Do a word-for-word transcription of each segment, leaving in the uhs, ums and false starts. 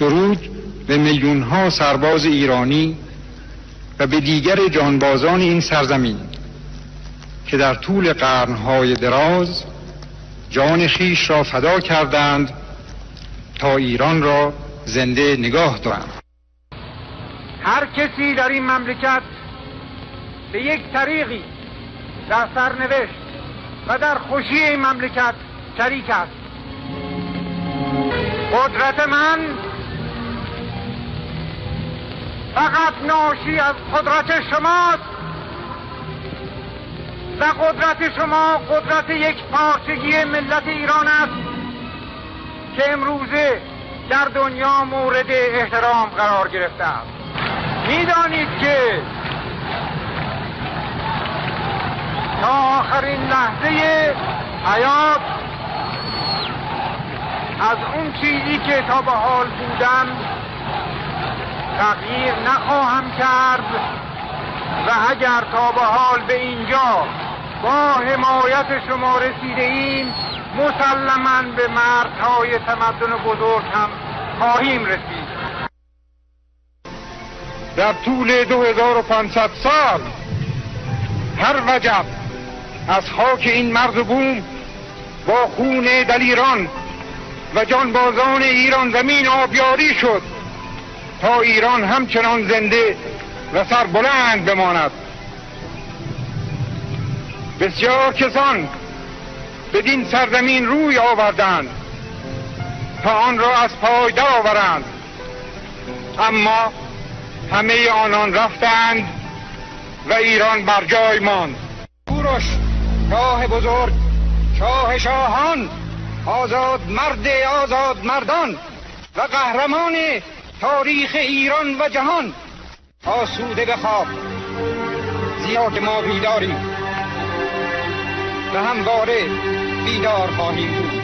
درود به میلیون ها سرباز ایرانی و به دیگر جانبازان این سرزمین که در طول قرنهای دراز جان خویش را فدا کردند تا ایران را زنده نگاه دارند. هر کسی در این مملکت به یک طریقی در سرنوشت و در خوشی این مملکت شریک است. قدرت من فقط ناشی از قدرت شماست و قدرت شما قدرت یک پارچگی ملت ایران است که امروزه در دنیا مورد احترام قرار گرفته است. می‌دانید که تا آخرین لحظه حیات از اون چیزی که تا به حال بودم تغییر نخواهم کرد و اگر تا به حال به اینجا با حمایت شما رسیده ایم مسلماً به مرزهای تمدن بزرگ هم خواهیم رسید. در طول دو هزار و پانصد سال هر وجب از خاک این مرز بوم با خون دلیران و جانبازان ایران زمین آبیاری شد تا ایران همچنان زنده و سربلند بماند. بسیار کسان بدین سرزمین روی آوردند تا آن را از پای درآورند، اما همه آنان رفتند و ایران بر جای ماند. کوروش شاه بزرگ، شاه شاهان، آزاد مرد آزاد مردان و قهرمان تاریخ ایران و جهان، آسوده بخواب، زیرا که ما بیداریم و همواره بیدار خواهیم بود.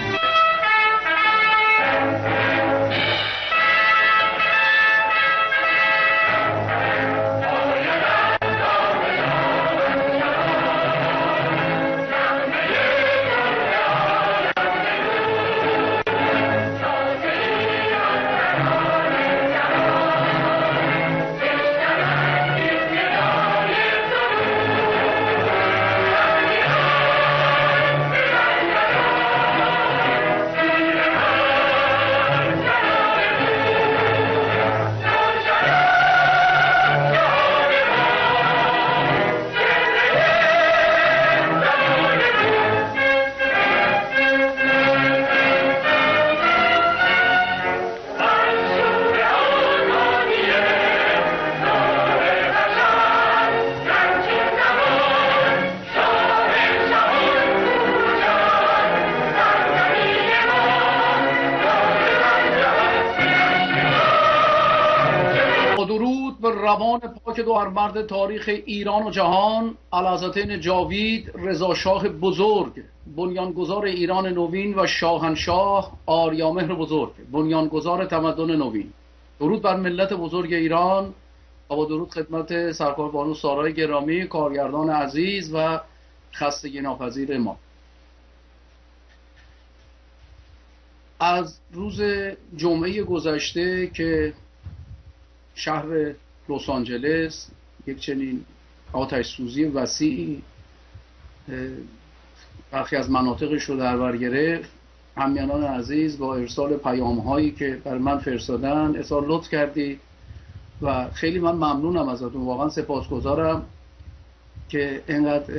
روان پاک دو مرد تاریخ ایران و جهان، اعلیحضرت جاوید رضا شاه بزرگ، بنیانگذار ایران نوین و شاهنشاه آریامهر بزرگ، بنیانگذار تمدن نوین. درود بر ملت بزرگ ایران و با درود خدمت سرکار بانو سارای گرامی، کارگردان عزیز و خستگی ناپذیر ما. از روز جمعه گذشته که شهر لس آنجلس یک چنین آتش سوزی وسیعی برخی از مناطقش رو در بر گرفت، همیهنان عزیز با ارسال پیام هایی که بر من فرستادن ارسال لطف کردید و خیلی من ممنونم ازتون، واقعا سپاسگزارم که اینقدر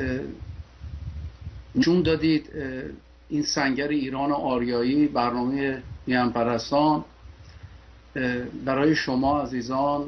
نشون دادید این سنگر ایران آریایی، برنامه میهن پرستان برای شما عزیزان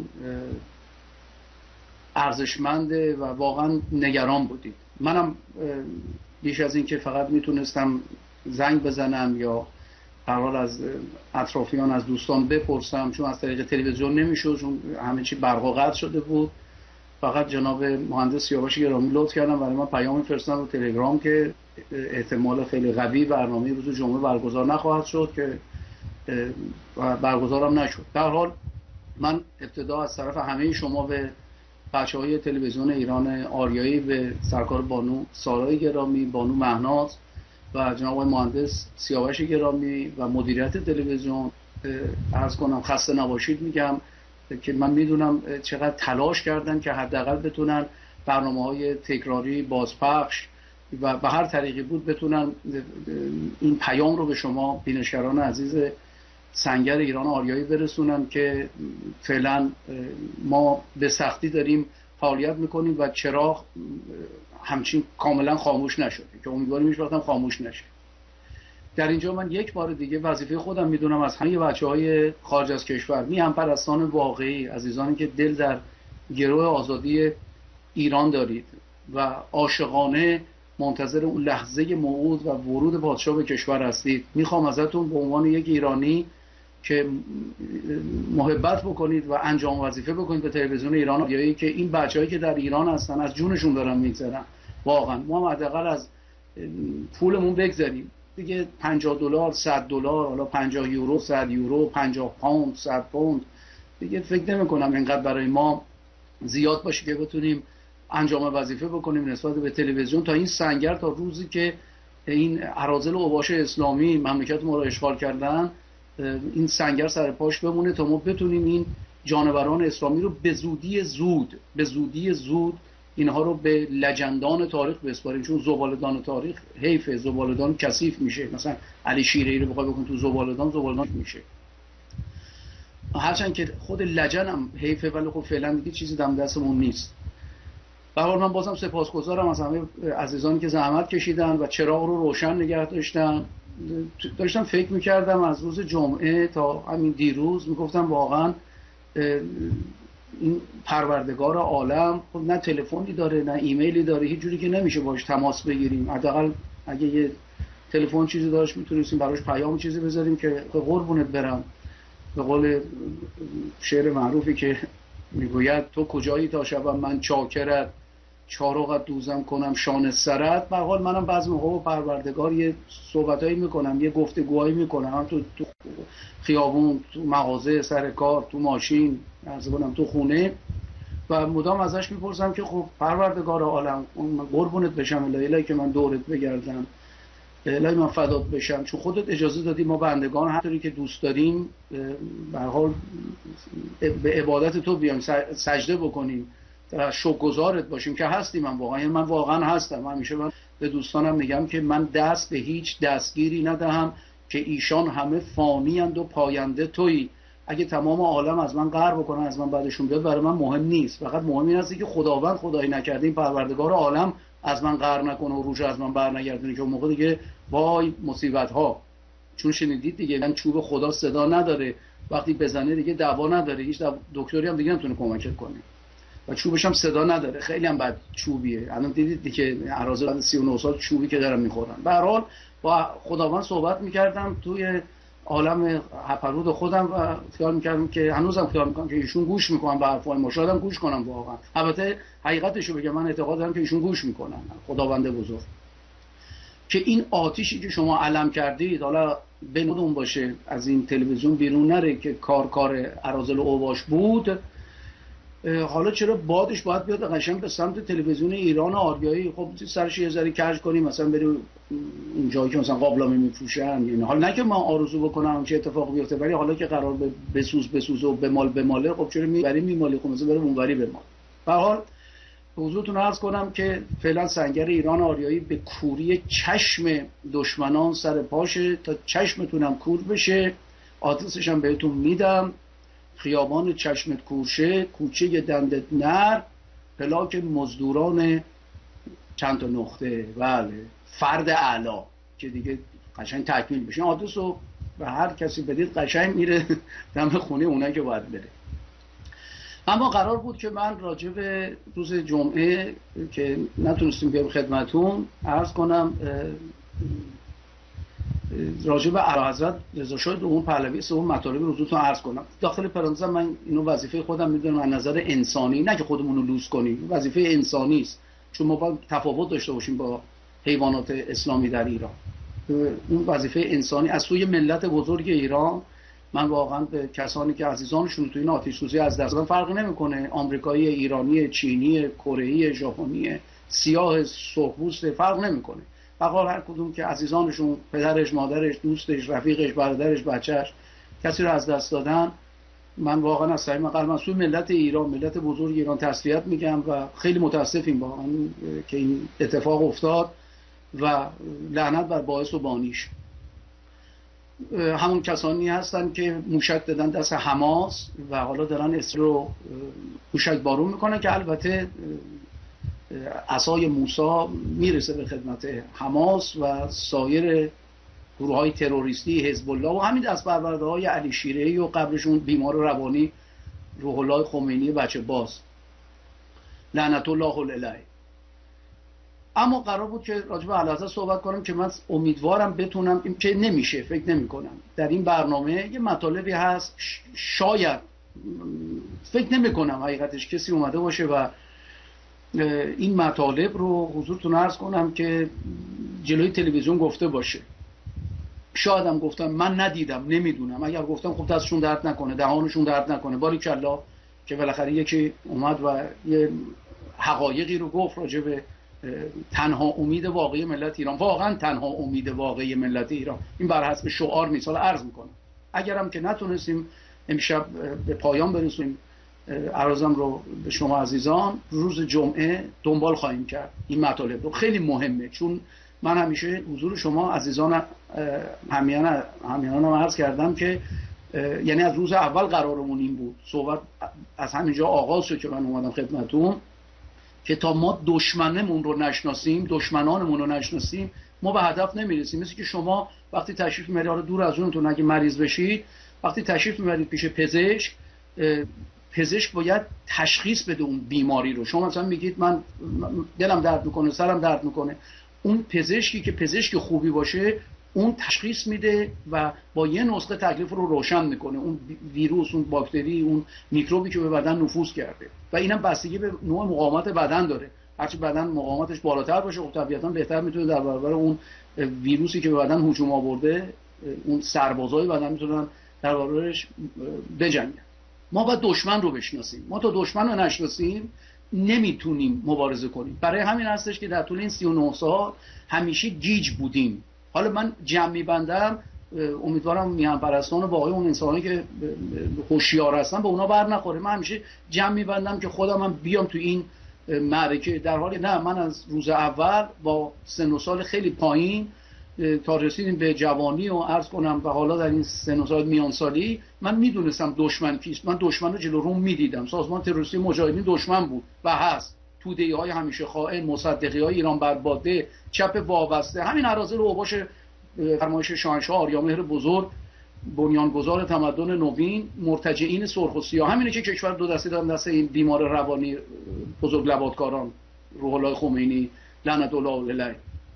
ارزشمنده و واقعا نگران بودید. منم بیش از این که فقط میتونستم زنگ بزنم یا هر حال از اطرافیان از دوستان بپرسم، چون از طریق تلویزیون نمیشد، چون همه چی برق قطع شده بود، فقط جناب مهندس سیاوش گرامی لطف کردن برای من پیام فرستادن رو تلگرام که احتمال خیلی قوی برنامه روز جمعه برگزار نخواهد شد که برگزارم نشد. در حال من ابتدا از طرف همه شما به بچه‌های تلویزیون ایران آریایی، به سرکار بانو سارای گرامی، بانو مهناز و جناب مهندس سیاوش گرامی و مدیریت تلویزیون عرض کنم خسته نباشید میگم که من میدونم چقدر تلاش کردن که حداقل بتونن برنامه‌های تکراری بازپخش و به هر طریقی بود بتونن این پیام رو به شما بینشگران عزیز سنگر ایران آریایی برسونن که فعلا ما به سختی داریم فعالیت میکنیم و چراغ همچین کاملا خاموش نشده که امیدواریم هیچ وقت هم خاموش نشه. در اینجا من یک بار دیگه وظیفه خودم میدونم از همه بچه‌های خارج از کشور، می هم پرستان واقعی، عزیزانی که دل در گروه آزادی ایران دارید و عاشقانه منتظر اون لحظه موعود و ورود پادشاه به کشور هستید، میخوام ازتون به عنوان یک ایرانی که محبت بکنید و انجام وظیفه بکنید به تلویزیون ایران آریایی که این بچه‌هایی که در ایران هستن از جونشون دارن میگذرن. واقعا ما هم حداقل از پولمون بگذاریم دیگه، پنجاه دلار، صد دلار، حالا پنجاه یورو، صد یورو، پنجاه پوند، صد پوند دیگه فکر نمی کنم اینقدر برای ما زیاد باشه که بتونیم انجام وظیفه بکنیم نسبت به تلویزیون تا این سنگر تا روزی که این اراذل و اوباش اسلامی مملکت ما رو اشغال کردن این سنگر سر پاش بمونه تا ما بتونیم این جانوران اسلامی رو به زودی زود به زودی زود اینها رو به لجندان تاریخ بسپاریم، چون زبالدان تاریخ حیف، زبالدان کثیف میشه. مثلا علی شیره‌ای رو بخوای بکن تو زبالدان، زبالدان میشه. هرچند که خود لجن هم حیفه ولی خب فعلا دیگه چیزی دم دستمون نیست. به هر حال من بازم سپاسگزارم از همه عزیزانی که زحمت کشیدن و چراغ رو روشن نگه داشتن. داشتم فکر میکردم از روز جمعه تا همین دیروز، میگفتم واقعا این پروردگار عالم خب نه تلفنی داره نه ایمیلی داره، هیچ جوری که نمیشه باش تماس بگیریم. حداقل اگه یه تلفن چیزی داشت میتونستیم براش پیام چیزی بذاریم که قربونت برم، به قول شعر معروفی که میگوید تو کجایی تا شبم من چاکرت، چارقت دوزم کنم شان سرت. به هر حال منم بعضی موقع با پروردگار یه صحبتایی میکنم، یه گفتگوهایی میکنم، هم تو تو خیابون، تو مغازه، سر کار، تو ماشین، عرض کنم تو خونه، و مدام ازش میپرسم که خب پروردگار عالم قربونت بشم الهی، الهی که من دورت بگردم، الهی من فدات بشم، چون خودت اجازه دادی ما بندگان همونطوری که دوست داریم به هر حال به عبادت تو بیام سجده بکنیم و شکرگزارت باشیم که هستی. من واقعا من واقعا هستم. همیشه من به دوستانم میگم که من دست به هیچ دستگیری ندهم که ایشان همه فانی اند و پاینده تویی. اگه تمام عالم از من قهر بکنن، از من بعدشون بیاد، برای من مهم نیست. فقط مهم این است که خداوند خدایی نکرده این پروردگار عالم از من قهر نکنه و روش از من برنگردونه، که اون موقع دیگه وای مصیبت ها. چون شنیدید دیگه من چوب خدا صدا نداره، وقتی بزنه دیگه دوا نداره، هیچ دکتری هم دیگه نمیتونه کمکت کنه و چوبش هم صدا نداره. خیلی هم بد چوبیه. الان دیدید دیگه اراذل بعد سی و نه سال چوبی که دارن میخورن. به هر حال با خداوند صحبت میکردم توی عالم هپرود خودم و خیال میکردم که هنوزم خیال میکنم که ایشون گوش میکنن به حرفای ما. شاید هم گوش کنم واقعا. البته حقیقتشو بگم من اعتقاد دارم که ایشون گوش میکنن، خداوند بزرگ. که این آتیشی که شما علم کردید حالا بنودون باشه، از این تلویزیون بیرون نره که کار کار اراذل و اوباش بود، حالا چرا بادش باید بیاد قشنگ به سمت تلویزیون ایران آریایی؟ خب سرش یه ذره کج کنیم، مثلا بریم اون جایی که مثلا قابلمه میفروشن. یعنی حالا نه که من آرزو بکنم چه اتفاقی بیفته، ولی حالا که قرار به بسوز بسوزه و بمال بماله، خب چرا میبریم میمالی؟ خب مثلا بریم اونوری بمال. به هر حال حضورتون عرض کنم که فعلا سنگر ایران آریایی به کوری چشم دشمنان سر پاشه، تا چشمتونم کور بشه. آدرسش هم بهتون میدم: خیابان چشمت کورشه، کوچه دندت نر، پلاک مزدوران چند تا نقطه، بله، فرد اعلا، که دیگه قشنگ تکمیل بشه. آدرس رو به هر کسی بدید قشنگ میره دم خونه اونایی که باید بره. اما قرار بود که من راجع به روز جمعه که نتونستیم بیام خدمتون عرض کنم، راجع به اعلیحضرت رضا شاه دوم پهلوی سوم مطالب حضورتون عرض کنم. داخل پرانتز من اینو وظیفه خودم میدونم از نظر انسانی، نه که خودمون رو لوس کنیم، وظیفه انسانی است، چون ما باید تفاوت داشته باشیم با حیوانات اسلامی در ایران. اون وظیفه انسانی از سوی ملت بزرگ ایران. من واقعا به کسانی که عزیزانشون تو این آتش سوزی از دست دادن فرق نمیکنه، آمریکایی، ایرانی، چینی، کره‌ای، ژاپنی، سیاه، سرخپوست، فرق نمیکنه. فقط هر کدوم که عزیزانشون، پدرش، مادرش، دوستش، رفیقش، برادرش، بچهش کسی رو از دست دادن، من واقعا از صمیم قلبم از سوی ملت ایران، ملت بزرگ ایران تسلیت میگم و خیلی متاسفیم با اون که این اتفاق افتاد و لعنت بر باعث و بانیش. همون کسانی هستن که موشک دادن دست حماس و حالا دارن اسرائیل رو موشک بارون میکنن که البته عصای موسی میرسه به خدمت حماس و سایر گروه‌های تروریستی حزب الله و همین دست پرورده‌های علی شیره‌ای و قبلشون بیمار روانی روح الله خمینی بچه باز لعنت الله علیه. اما قرار بود که راجع به اعلیحضرت صحبت کنم که من امیدوارم بتونم، که نمیشه فکر نمی کنم در این برنامه یه مطالبی هست شاید فکر نمی کنم حقیقتش کسی اومده باشه و این مطالب رو حضورتون عرض کنم که جلوی تلویزیون گفته باشه. شاید هم گفتم من ندیدم نمیدونم، اگر گفتم خب دستشون درد نکنه دهانشون درد نکنه، باریکلا که بالاخره یکی اومد و یه حقایقی رو گفت راجع به تنها امید واقعی ملت ایران، واقعا تنها امید واقعی ملت ایران. این بر حسب شعار نیست. حالا عرض میکنم اگرم که نتونستیم امشب به پایان برسونیم عرضم رو به شما عزیزان، روز جمعه دنبال خواهیم کرد این مطالب رو. خیلی مهمه، چون من همیشه حضور شما عزیزان همیان همیانم عرض کردم که یعنی از روز اول قرارمون این بود، صحبت از همینجا آغاز شد که من اومدم خدمتتون که تا ما دشمنمون رو نشناسیم، دشمنانمون رو نشناسیم، ما به هدف نمیرسیم. مثل که شما وقتی تشریف میبرید، حالا دور از اونتون اگه مریض بشید، وقتی تشریف میبرید پیش پزشک، پزشک باید تشخیص بده اون بیماری رو. شما مثلا میگید من دلم درد میکنه، سرم درد میکنه، اون پزشکی که پزشک خوبی باشه اون تشخیص میده و با یه نسخه تکلیف رو روشن میکنه، اون ویروس، اون باکتری، اون میکروبی که به بدن نفوذ کرده. و اینم بستگی به نوع مقاومت بدن داره. هرچی بدن مقاومتش بالاتر باشه خب طبیعتاً بهتر میتونه در برابر اون ویروسی که به بدن هجوم آورده، اون سربازای بدن میتونن در برابرش بجنگن. ما باید دشمن رو بشناسیم. ما تا دشمن رو نشناسیم نمیتونیم مبارزه کنیم. برای همین هستش که در طول این سی و نه سال همیشه گیج بودیم. حالا من جمع می‌بندم، امیدوارم میهن پرستان و واقعا اون انسانی که هوشیار هستن به اونا بر نخوره. من همیشه جمع می‌بندم که خودم هم بیام تو این معرکه، در حالی نه، من از روز اول با سن و سال خیلی پایین تا رسیدیم به جوانی و عرض کنم و حالا در این سن و سال میان سالی من میدونستم دشمن کیست. من دشمن رو جلو روم میدیدم. سازمان تروریستی مجاهدین دشمن بود و هست. توده‌ای های همیشه خائن، مصدقی های ایران برباده، چپ وابسته، همین اراذل و اوباش فرمایش شاهنشاه آریامهر بزرگ، بنیانگذار تمدن نوین، مرتجعین سرخ و سیاه، همینه که کشور دو دسته دادن دست این بیمار روانی بزرگ لبادکاران روح الله خمینی لعنت الله علیه.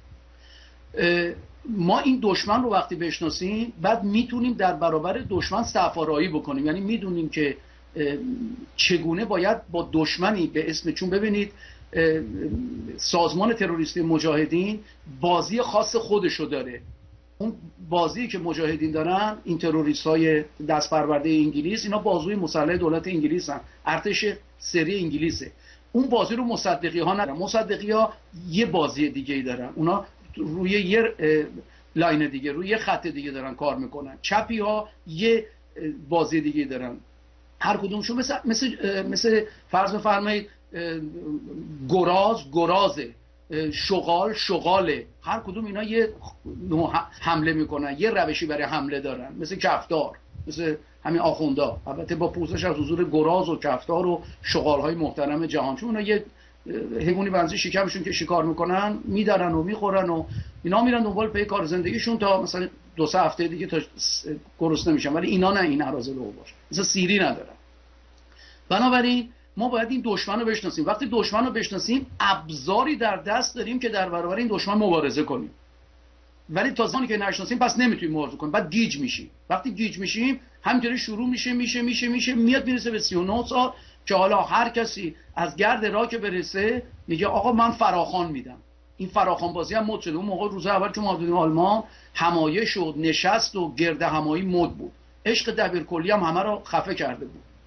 ما این دشمن رو وقتی بشناسیم بعد میتونیم در برابر دشمن صف‌آرایی بکنیم. یعنی میدونیم که چگونه باید با دشمنی به اسم، چون ببینید سازمان تروریستی مجاهدین بازی خاص خودشو داره. اون بازی که مجاهدین دارن، این تروریست های دست پرورده انگلیس، اینا بازوی مسلح دولت انگلیس هستن، ارتش سری انگلیسه. اون بازی رو مصدقی ها ندارن. مصدقی ها یه بازی دیگه ای دارن، اونا روی یه لاین دیگه، روی یه خط دیگه دارن کار میکنن. چپی ها یه بازی دیگه دارن. هر کدومشون مثل مثل مثل فرض بفرمایید گراز گرازه، شغال شغاله، هر کدوم اینا یه حمله میکنن، یه روشی برای حمله دارن، مثل کفتار، مثل همین آخوندا، البته با پوزش از حضور گراز و کفتار و شغالهای محترم جهان، چون اونا یه حیوانی بنزی شکمشون که شکار میکنن میدرن و میخورن و اینا میرن دنبال پی کار زندگیشون تا مثلا دو سه هفته دیگه تا گرسنه نمیشن. ولی اینا نه، این اراذل اوباش مثلا سیری ندارن. بنابراین ما باید این دشمن رو بشناسیم. وقتی دشمن رو بشناسیم ابزاری در دست داریم که در برابر این دشمن مبارزه کنیم. ولی تا زمانی که نشناسیم پس نمیتونیم مبارزه کنیم، بعد گیج میشیم. وقتی گیج میشیم همینطوری شروع میشه میشه میشه میشه میاد میرسه به سی و نه سال که حالا هر کسی از گرد راه که برسه میگه آقا من فراخوان میدم. این فراخوان بازی هم مد شده. اون موقع روز اول که ما بودیم آلمان همایه شد، نشست و گرد همایی مد بود. عشق دبیرکلی هم همه رو خفه کرده بود.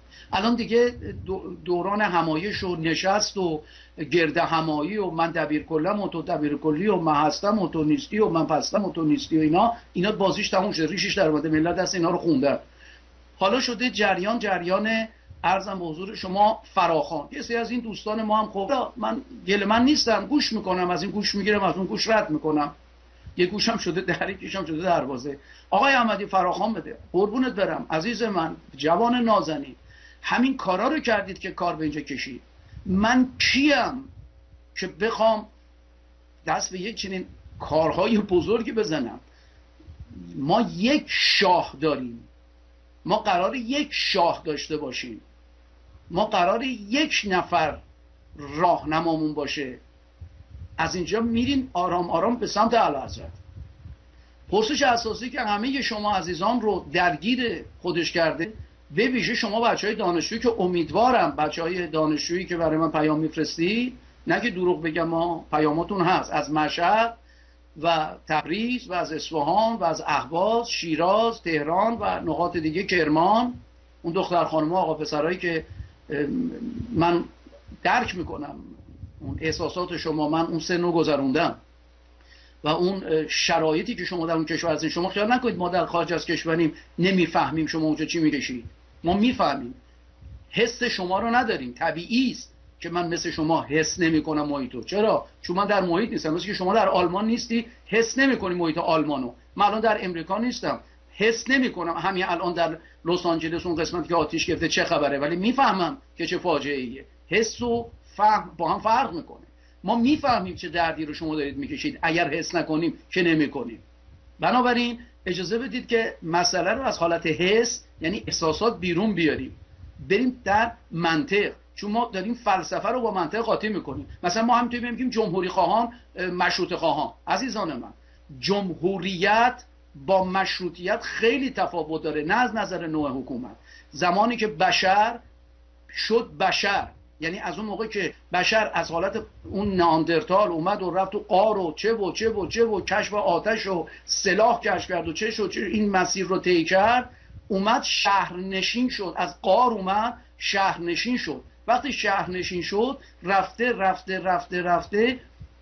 الان دیگه دوران همایش و نشست و گرد همایی و من دبیر کلم و تو دبیر کلی و من هستم و تو نیستی و من پستم و تو نیستی و اینا اینا بازیش تموم شده، ریشش در اومده، ملت دست اینا رو خوندن. حالا شده جریان جریان عرضم به حضور شما فراخوان. یه سری از این دوستان ما هم خب من گله من نیستم، گوش میکنم، از این گوش میگیرم، از اون گوش رد میکنم، یه گوشم شده در، یکیشم شده دروازه. آقای احمدی فراخوان بده، قربونت برم عزیز من، جوان نازنین، همین کارا رو کردید که کار به اینجا کشید. من کیم که بخوام دست به یک چنین کارهای بزرگی بزنم؟ ما یک شاه داریم، ما قرار یک شاه داشته باشیم، ما قرار یک نفر راهنمامون باشه. از اینجا میریم آرام آرام به سمت اعلیحضرت. پرسش اساسی که همه شما عزیزان رو درگیر خودش کرده، به ویژه شما بچهای دانشجویی که امیدوارم بچهای دانشجویی که برای من پیام میفرستی، نه که دروغ بگم، ما پیاماتون هست از مشهد و تبریز و از اصفهان و از اهواز، شیراز، تهران و نقاط دیگه، کرمان، اون دختر خانم آقا پسرایی که من درک میکنم اون احساسات شما، من اون سنو گذروندم و اون شرایطی که شما در اون کشور هستین. شما خیال نکنید ما در خارج از کشوریم نمیفهمیم شما اونجا چی میکشید، ما میفهمیم، حس شما رو نداریم. طبیعی است که من مثل شما حس نمیکنم محیطو. چرا؟ چون من در محیط نیستم. مثل که شما در آلمان نیستی حس نمیکنی محیط آلمانو. من الان در امریکا نیستم حس نمیکنم همین الان در لس آنجلس اون قسمتی که آتیش گرفته چه خبره، ولی میفهمم که چه فاجعه ایه. حس و فهم با هم فرق میکنه. ما میفهمیم چه دردی رو شما دارید میکشید، اگر حس نکنیم که نمیکنیم. بنابراین اجازه بدید که مسئله رو از حالت حس یعنی احساسات بیرون بیاریم، بریم در منطق، چون ما داریم فلسفه رو با منطق قاطی میکنیم. مثلا ما همینطوری میگیم جمهوری خواهان مشروطه خواهان. عزیزان من، جمهوریت با مشروطیت خیلی تفاوت داره، نه از نظر نوع حکومت. زمانی که بشر شد بشر، یعنی از اون موقع که بشر از حالت اون ناندرتال اومد و رفت و قار و چه و چه و چه و کشف آتش و سلاح کشف کرد و چه شد چه این مسیر رو طی کرد، اومد شهرنشین شد، از قار اومد شهرنشین شد. وقتی شهرنشین شد رفته رفته رفته رفته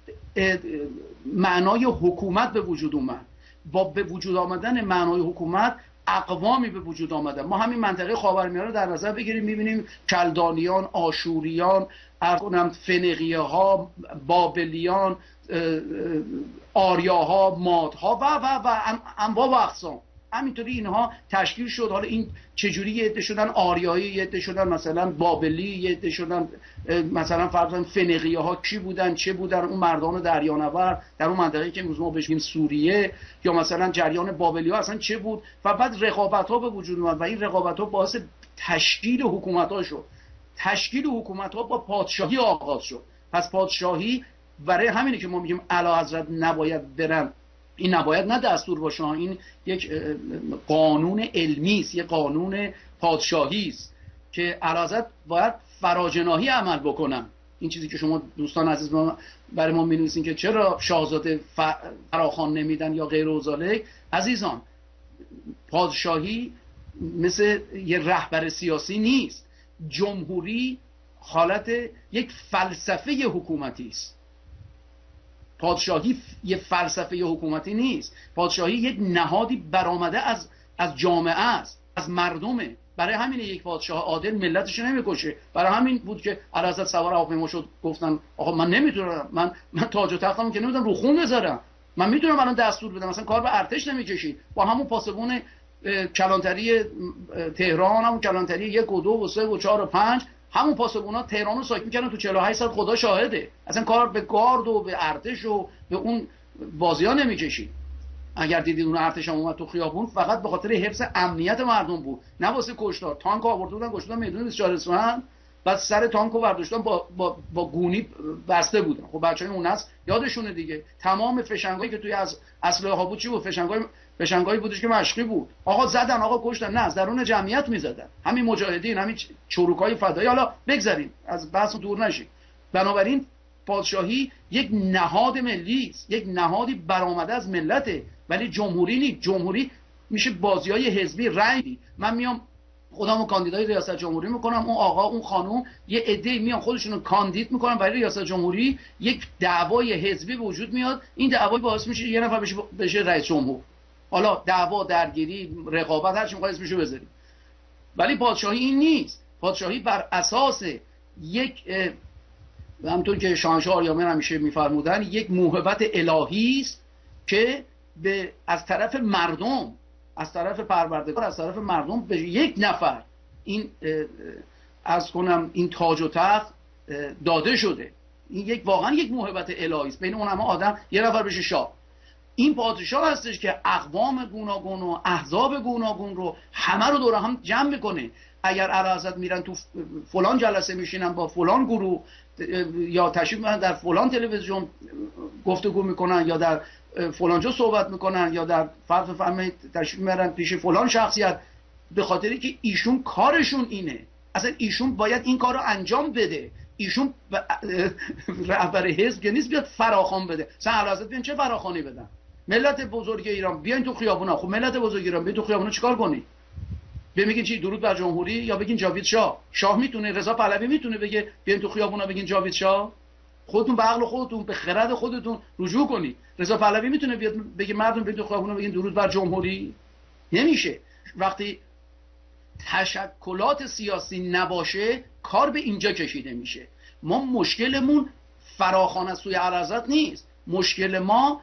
معنای حکومت به وجود اومد. با به وجود آمدن معنای حکومت اقوامی به وجود آمدن. ما همین منطقه خاورمیانه رو در نظر بگیریم، میبینیم کلدانیان، آشوریان، فنیقیه ها، بابلیان، آریاها، مادها و و و انواع و اقسام. همینطوری اینها تشکیل شد. حالا این چجوری یه عده شدن آریایی، یه عده شدن مثلا بابلی، یه عده شدن مثلا فرضاً فنیقیه ها کی بودن چه بودن، اون مردان دریانورد در اون منطقه‌ای که امروز ما بهش میگیم سوریه، یا مثلا جریان بابلی ها اصلا چه بود. و بعد رقابت ها به وجود اومد و این رقابت ها باعث تشکیل حکومت ها شد. تشکیل حکومت ها با پادشاهی آغاز شد. پس پادشاهی برای همینه که ما میگیم اعلیحضرت نباید برن. این نباید نه دستور باشه، این یک قانون علمی است، یک قانون پادشاهی است که اعلیحضرت باید فراجناحی عمل بکنن. این چیزی که شما دوستان عزیز برای ما می‌نویسین که چرا شاهزاده فراخوان نمیدن یا غیر و ذالک، عزیزان پادشاهی مثل یه رهبر سیاسی نیست. جمهوری حالت یک فلسفه حکومتی است. پادشاهی یه فلسفه حکومتی نیست. پادشاهی یک نهادی برآمده از از جامعه است، از مردمه. برای همین یک پادشاه عادل ملتش نمیکشه. برای همین بود که اعلیحضرت سوار هواپیما شد، گفتن آقا من نمیتونم، من من تاج و تختم که نمیدونم رو خون بذارم، من میتونم الان دستور بدم. مثلا کار به ارتش نمیکشید. با همون پاسبون کلانتری تهران، همون کلانتری یک و دو و سه و چهار و پنج، همون پاسبونا تهران رو ساکن کردن تو چهل و هشت سال، خدا شاهده. اصلا کار به گارد و به ارتش و به اون بازی‌ها نمی‌کشید. اگر دیدید اون ارتش هم اومد تو خیابون فقط به خاطر حفظ امنیت مردم بود، نه واسه کشتار. تانک آورده بودن گشتن میدون بیست و چهار اسفند، بعد سر تانکو برداشتن با با با گونی بسته بودن. خب بچهای اون نسل یادشونه دیگه، تمام فشنگایی که توی از اسلحه ها بود چی بود؟ فشنگای فشنگایی بودش که مشقی بود. آقا زدن، آقا کشتن، نه از درون جمعیت میزدن. همین مجاهدین، همین چروکای فدایی. حالا بگذریم از بحث دور نشیم. بنابراین پادشاهی یک نهاد ملی است، یک نهادی برآمده از ملته، ولی جمهوری نیست. جمهوری میشه بازیای حزبی، رأی. من میام خودمو کاندیدای ریاست جمهوری میکنم، اون آقا اون خانم یه عده میان خودشونو کاندید میکنن برای ریاست جمهوری، یک دعوای حزبی به وجود میاد، این دعوا باعث میشه یه نفر بشه بشه رئیس جمهور. حالا دعوا، درگیری، رقابت، هر چی میخواد اسمشو بذاریم. ولی پادشاهی این نیست. پادشاهی بر اساس یک همونطور که شاهنشاه آریامر همیشه میفرمودن یک موهبت الهی است که به از طرف مردم، از طرف پروردگار، از طرف مردم به یک نفر این از کنم این تاج و تخت داده شده. این یک واقعا یک موهبت الهی است. بین اون همه آدم یه نفر بشه شاه. این پادشاه هستش که اقوام گوناگون و احزاب گوناگون رو همه رو دور هم جمع میکنه. اگر اعلیحضرت میرن تو فلان جلسه میشینن با فلان گروه، یا تشریف میبرن در فلان تلویزیون گفتگو میکنن، یا در فلان جا صحبت میکنن، یا در فرض فرمایید تشریف میبرن پیش فلان شخصیت، به خاطری که ایشون کارشون اینه. اصلا ایشون باید این کار رو انجام بده. ایشون رهبر حزب که نیست بیاد فراخوان بده. مثلا اعلیحضرت بیان چه فراخوانی بدن؟ ملت بزرگ ایران بیاین تو خیابونا. خب ملت بزرگ ایران بیاین تو خیابونا چیکار کنی؟ بگین چی درود بر جمهوری یا بگین جاوید شاه؟ شاه میتونه، رضا پهلوی میتونه بگه بیاین تو خیابونا بگین جاوید شاه؟ خودتون به عقل خودتون، به خرد خودتون رجوع کنید. رضا پهلوی میتونه بیاد بگه مردم بیاین تو خیابونا بگین درود بر جمهوری؟ نمیشه. وقتی تشکلات سیاسی نباشه کار به اینجا کشیده میشه. ما مشکلمون فراخوان از سوی اعلیحضرت نیست. مشکل ما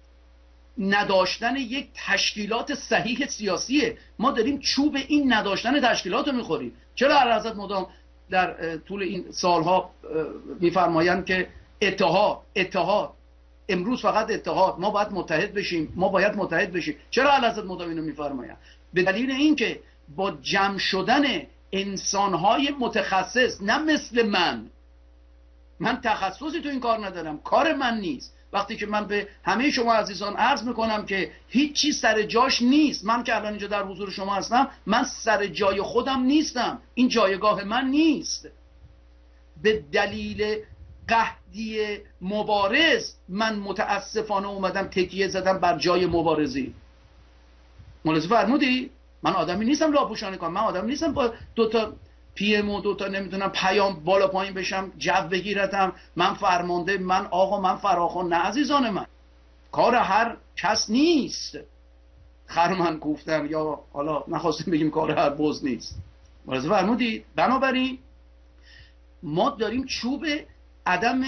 نداشتن یک تشکیلات صحیح سیاسیه. ما داریم چوب این نداشتن تشکیلات رو میخوریم. چرا اعلیحضرت مدام در طول این سالها میفرمایند که اتحاد اتحاد امروز فقط اتحاد، ما باید متحد بشیم، ما باید متحد بشیم؟ چرا اعلیحضرت مدام اینو میفرمایند؟ به دلیل اینکه با جمع شدن انسانهای متخصص، نه مثل من من تخصصی تو این کار ندارم، کار من نیست. وقتی که من به همه شما عزیزان عرض میکنم که هیچ چیز سر جاش نیست، من که الان اینجا در حضور شما هستم من سر جای خودم نیستم، این جایگاه من نیست. به دلیل قحطی مبارز من متاسفانه اومدم تکیه زدم بر جای مبارزی. ملاحظه فرمودی؟ من آدمی نیستم لاپوشانه کنم، من آدمی نیستم با دو تا پی ام و دو تا نمیدونم پیام بالا پایین بشم، جو بگیرتم، من فرمانده، من آقا، من فراخوان. نه عزیزان من، کار هر کس نیست خرمن گفتن، یا حالا نخواستیم بگیم کار هر بز نیست. ملاحظه فرمودید؟ بنابراین ما داریم چوب عدم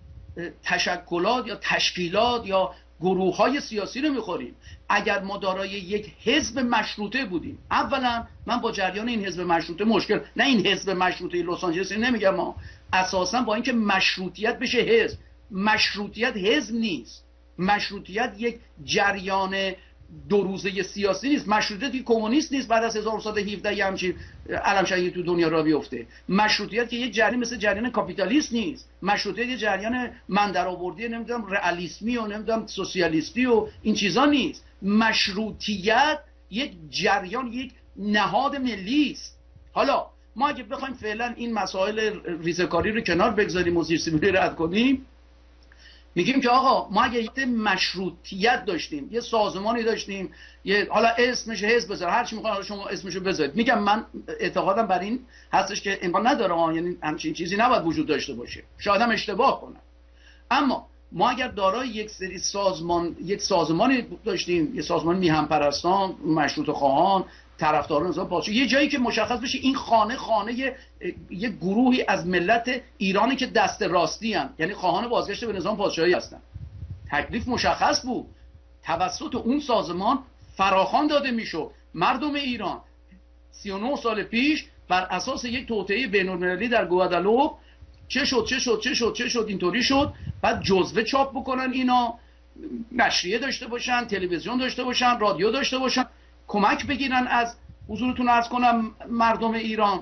تشکلات یا تشکیلات یا گروه های سیاسی رو میخوریم. اگر ما دارای یک حزب مشروطه بودیم، اولا من با جریان این حزب مشروطه مشکل، نه این حزب مشروطه لس آنجلس نمیگم، ما اساسا با اینکه مشروطیت بشه حزب، مشروطیت حزب نیست، مشروطیت یک جریان دو روزه سیاسی نیست، مشروطیت که کمونیست نیست بعد از هزار و نهصد و هفده یه همچین علمشهری تو دنیا را بیفته. مشروطیت که یک جریان مثل جریان کاپیتالیست نیست، مشروطیت یک جریان من درآوردی نمیدونم رئالیسمی و نمیدونم سوسیالیستی و این چیزا نیست. مشروطیت یک جریان، یک نهاد ملی است. حالا ما اگه بخوایم فعلا این مسائل ریزه‌کاری رو کنار بگذاریم و زیر سیبیل رد کنیم، میگیم که آقا ما اگه یه مشروطیت داشتیم، یه سازمانی داشتیم، یه حالا اسمش حزب بذار، هر چی میخواد شما اسمشو بذارید، میگم من اعتقادم بر این هستش که امکان نداره، یعنی همچین چیزی نباید وجود داشته باشه، شاید هم اشتباه کنم. اما ما اگر دارای یک سری سازمان، یک سازمانی داشتیم، یه سازمان میهن پرستان، مشروطه خواهان، طرفداران نظام پادشاهی، یه جایی که مشخص بشه این خانه خانه یه, یه گروهی از ملت ایرانی که دست راستی ان، یعنی خواهان بازگشت به نظام پادشاهی هستن، تکلیف مشخص بود، توسط اون سازمان فراخوان داده میشد. مردم ایران سی و نه سال پیش بر اساس یک توطئه بین‌المللی در گوادالوپ چه شد چه شد چه شد چه شد اینطوری شد، بعد جزوه چاپ بکنن، اینا نشریه داشته باشن، تلویزیون داشته باشن، رادیو داشته باشن، کمک بگیرن از حضورتون عرض کنم مردم ایران،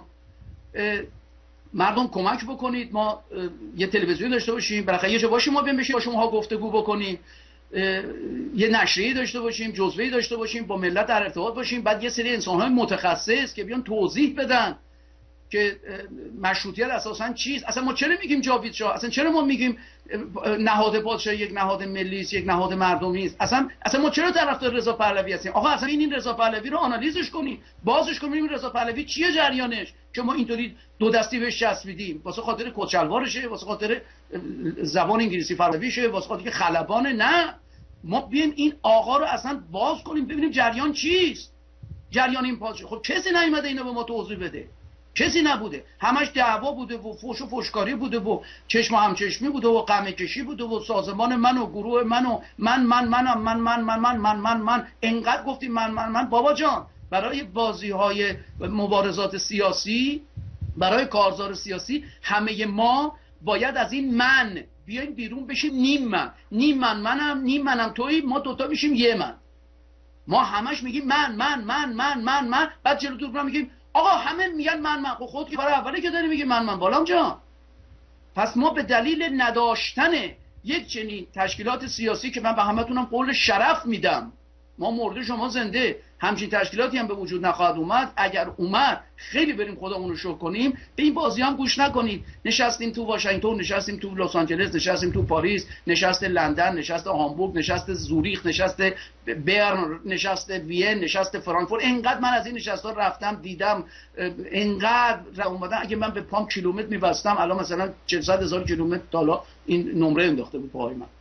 مردم کمک بکنید ما یه تلویزیون داشته باشیم، بالاخره یه جا باشیم ما بیم بشیم با شما گفتگو بکنیم، یه نشریه داشته باشیم، جزوه‌ای داشته باشیم، با ملت در ارتباط باشیم، بعد یه سری انسان‌های متخصص که بیان توضیح بدن که مشروطیت اساساً چیست. اصلا ما چرا میگیم جاوید شاه؟ اصلا چرا ما میگیم نهاد پادشاهی یک نهاد ملی است، یک نهاد مردمی است؟ اصلا اصلا ما چرا طرفدار رضا پهلوی هستیم؟ آقا اصلا این این رضا پهلوی رو آنالیزش کنیم، بازش کنیم، این رضا پهلوی چیه جریانش که ما اینطوری دو دستی بهش چسبیدیم؟ واسه خاطر کچلوارشه، واسه خاطر زبان انگلیسی فرنگیشه، واسه خاطر که خلبانه؟ نه، ما بیایم این آقا رو اصلا باز کنیم ببینیم جریان چیست، جریان این پادشاه. خب کسی نیومده اینو به ما توضیح بده، کسی نبوده، همش دعوا بوده و فوش و فوشکاری بوده و چشم و همچشمی بوده و قمه کشی بوده و سازمان من و گروه من و من من منم من من من من من من من انقدر گفتیم من من من. بابا جان، برای بازی های مبارزات سیاسی، برای کارزار سیاسی، همه ما باید از این من بیایم بیرون بشیم نیم من، نیم من منم، نیم منم تویی، ما دوتا میشیم یه من. ما همش میگیم من من من من من من، بعد جلو تو میگیم آقا همه میگن من من. خب خود که کار اولی که داری میگی من من بالام جان. پس ما به دلیل نداشتن یک چنین تشکیلات سیاسی که من به همتونم قول شرف میدم، ما مرده شما زنده، همچین تشکیلاتی هم به وجود نخواهد اومد. اگر اومد خیلی بریم خودمون رو شکر کنیم، به این بازی هم گوش نکنید. نشستیم تو واشنگتن، نشستیم تو لس آنجلس، نشستیم تو پاریس، نشست لندن، نشست هامبورگ، نشست زوریخ، نشست برن، نشست وین، نشست فرانکفورت. اینقدر من از این نشستا رفتم دیدم، اینقدر اومدن اگه من به پام کیلومتر می‌بستم الان مثلا چهارصد هزار کیلومتر تالا این نمره انداخته بود پاهای من.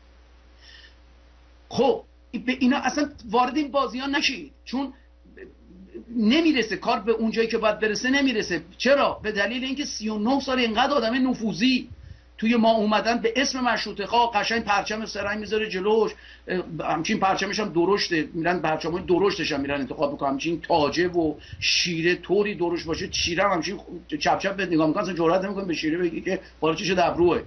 خب به اینا اصلا وارد این بازی ها نشید، چون نمیرسه کار به اونجایی که باید برسه، نمیرسه. چرا؟ به دلیل اینکه سی و نه سال اینقدر آدم نفوذی توی ما اومدن به اسم مشروطه خواه، قشنگ پرچم سرنگ میذاره جلوش، همچین پرچمش هم درشته، میرن پرچمای درشتش هم میرن انتخاب میکنن، همچین تاجه و شیره طوری درشت باشه، شیره هم همچین چپ چپ بهت نگاه میکنن، اصلا جرئت نمیکنه به شیره بگی که بالا چش دبروه.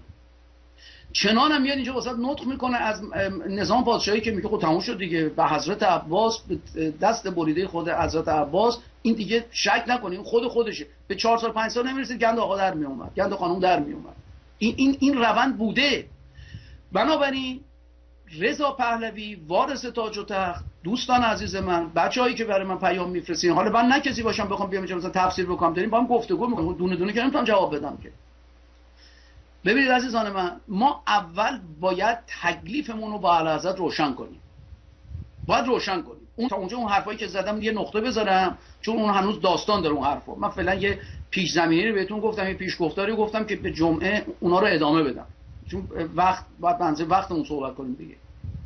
چنان هم میاد اینجا واسط نطق میکنه از نظام پادشاهی که میگه خب تموم شد دیگه، به حضرت عباس، به دست بریده خود حضرت عباس، این دیگه شک نکنین خود خودشه. به چهار سال پنج سال نمیرسید گند آقا در میومد، گند خانم در میومد. این این این روند بوده. بنابراین رضا پهلوی وارث تاج و تخت، دوستان عزیز من، بچه‌هایی که برای من پیام میفرستین، حالا من نه کسی باشم بخوام بیام اینجا مثلا تفسیر بکنم، داریم با هم گفتگو میکنیم، دونه دونه که نمیتونم جواب بدم که. ببینید عزیزان من، ما اول باید تکلیفمون رو با اعلیحضرت روشن کنیم، باید روشن کنیم. اون تا اونجا اون حرفایی که زدم یه نقطه بذارم، چون اون هنوز داستان داره اون حرفا. من فعلا یه پیش زمینی رو بهتون گفتم، یه پیش گفتاری گفتم که به جمعه اونا رو ادامه بدم، چون وقت باید بنظر وقتمون صحبت کنیم دیگه.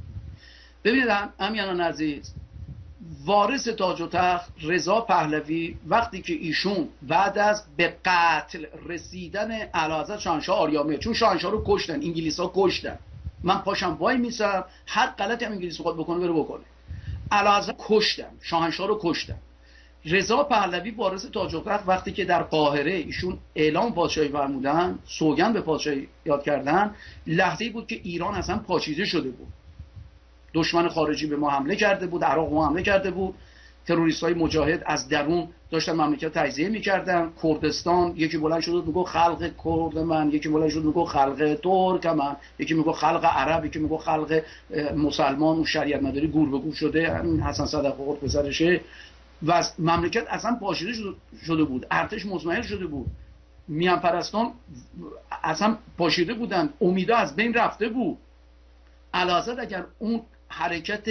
ببینید امیانان عزیز، وارث تاج و تخت رضا پهلوی وقتی که ایشون بعد از به قتل رسیدن اعلیحضرت شاهنشاه آریامه، چون شاهنشاه رو کشتن، انگلیس‌ها کشتن، من پاشم وای میسم هر غلطی هم انگلیس خود بکنه بره بکنه، اعلیحضرت کشتن، شاهنشاه رو کشتن. رضا پهلوی وارث تاج و تخت وقتی که در قاهره ایشون اعلام پادشاهی فرمودن، سوگند به پادشاهی یاد کردن، لحظه‌ای بود که ایران اصلا پاشیده شده بود. دشمن خارجی به ما حمله کرده بود، عراق ما حمله کرده بود، تروریست‌های مجاهد از درون داشتن مملکت تجزیه می‌کردن. کردستان یکی بلند شد میگه خلق کرد من، یکی بلند شد میگه خلق ترک من، یکی میگه خلق عرب، یکی میگه خلق مسلمان و شریعت مداری گور به گور شده. همین حسن صدقه پسرشه و مملکت اصلا پاشیده شده بود، ارتش مزمحل شده بود، میان پرستان اصلا پاشیده بودن، امیدا از بین رفته بود. اعلیحضرت اگر اون حرکت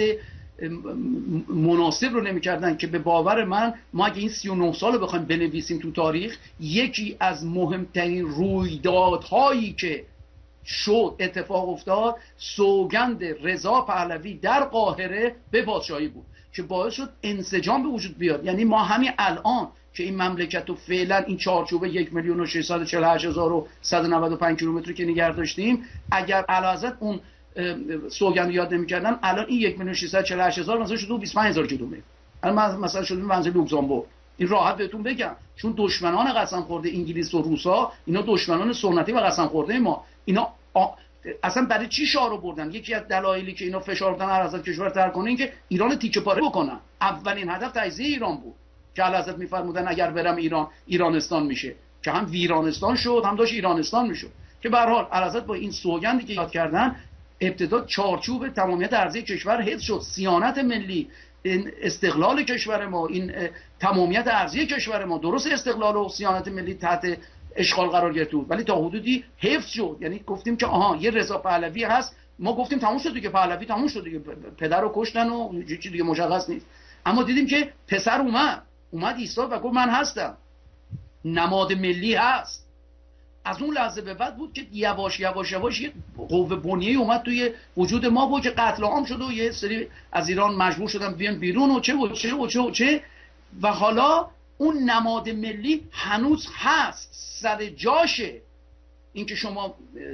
مناسب رو نمی‌کردن که به باور من ما اگه این سی و نه سال رو بخوایم بنویسیم تو تاریخ، یکی از مهمترین رویدادهایی که شد اتفاق افتاد سوگند رضا پهلوی در قاهره به پادشاهی بود که باعث شد انسجام به وجود بیاد. یعنی ما همین الان که این مملکت رو فعلا این چارچوبه یک میلیون و ششصد و چهل و هشت هزار و صد و نود و پنج کیلومتری که نگه داشتیم، اگر اعلیحضرت اون سوگند یاد نمی‌کردن الان این یک میلیون و ششصد و چهل و هشت هزار مثلا شده بیست و پنج هزار کیلومتر، الان مثلا شده منزل لوکزامبورگ. این راحت بهتون بگم، چون دشمنان قسم خورده انگلیس و روسا اینا دشمنان سنتی و قسم خورده ما، اینا آ... اصلا برای چی شاه رو بردن؟ یکی از دلایلی که اینا فشار دادن اعلیحضرت کشور تر کنه این که ایران تیکه پاره بکنن. اولین هدف تجزیه ایران بود که اعلیحضرت میفرمودن اگر برم ایران ایرانستان میشه، که هم ویرانستان شد هم داشت ایرانستان میشد. که به هر حال اعلیحضرت با این سوگندی که یاد کردن ابتدا چارچوب تمامیت ارضی کشور حفظ شد، صیانت ملی، این استقلال کشور ما، این تمامیت ارضی کشور ما، درست استقلال و صیانت ملی تحت اشغال قرار گرفته بود ولی تا حدودی حفظ شد. یعنی گفتیم که آها یه رضا پهلوی هست، ما گفتیم تموم شد دیگه، پهلوی تموم شد دیگه، پدر رو کشتن و چیزی دیگه مشخص نیست. اما دیدیم که پسر اومد اومد ایستاد و گفت من هستم، نماد ملی هست. از اون لحظه به بعد بود که یواش یواش یواش یه قوه بنیه‌ای اومد توی وجود ما بود که قتل عام شد و یه سری از ایران مجبور شدن بیان بیرون و چه و چه و چه و چه و حالا اون نماد ملی هنوز هست، سر جاشه. اینکه شما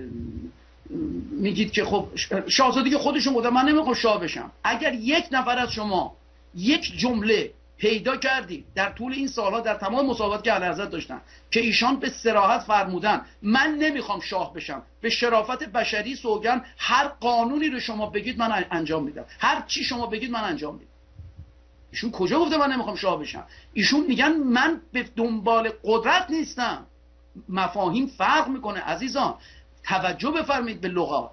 میگید که خب شاهزاده که خودشون گفتن من نمیخوام شاه بشم، اگر یک نفر از شما یک جمله پیدا کردید در طول این سالها در تمام مصاحبات که اعلیحضرت داشتن که ایشان به صراحت فرمودن من نمیخوام شاه بشم، به شرافت بشری سوگن هر قانونی رو شما بگید من انجام میدم، هر چی شما بگید من انجام میدم. ایشون کجا گفته من نمیخوام شاه بشم؟ ایشون میگن من به دنبال قدرت نیستم. مفاهیم فرق میکنه عزیزان، توجه بفرمایید به لغات.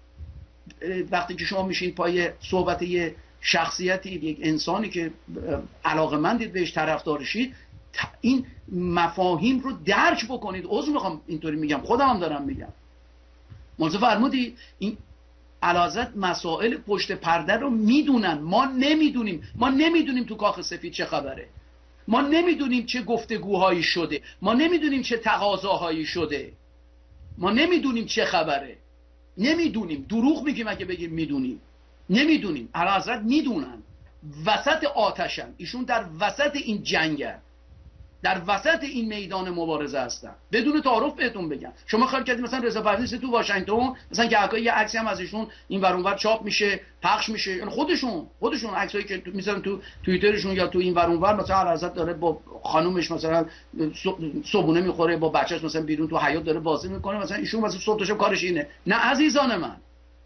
وقتی که شما میشین پای صحبت یه شخصیتی، یک انسانی که علاقه‌مندید بهش، طرفدارشید، این مفاهیم رو درک بکنید. عذر میخوام اینطوری میگم، خودم هم دارم میگم. ملاحظه فرمودید این اعلیحضرت مسائل پشت پرده رو میدونن، ما نمیدونیم. ما نمیدونیم تو کاخ سفید چه خبره، ما نمیدونیم چه گفتگوهایی شده، ما نمیدونیم چه تقاضاهایی شده، ما نمیدونیم چه خبره، نمیدونیم. دروغ میگیم اگه بگیم میدونیم، نمیدونیم. اعلیحضرت میدونن، وسط آتشن، ایشون در وسط این جنگن، در وسط این میدان مبارزه هستن. بدون تعارف بهتون بگم، شما خیال کردید مثلا رضا پهلوی تو واشنگتن مثلا که یه عکسی هم از ایشون این ور اون ور چاپ میشه، پخش میشه، یعنی خودشون خودشون عکسایی که میذارن تو توییترشون یا تو این ور اون ور، مثلا اعلیحضرت داره با خانومش مثلا صبحونه میخوره، با بچه‌ش مثلا بیرون تو حیاط داره بازی میکنه، مثلا ایشون مثلا صبح تا شب کارش اینه. نه عزیزان من،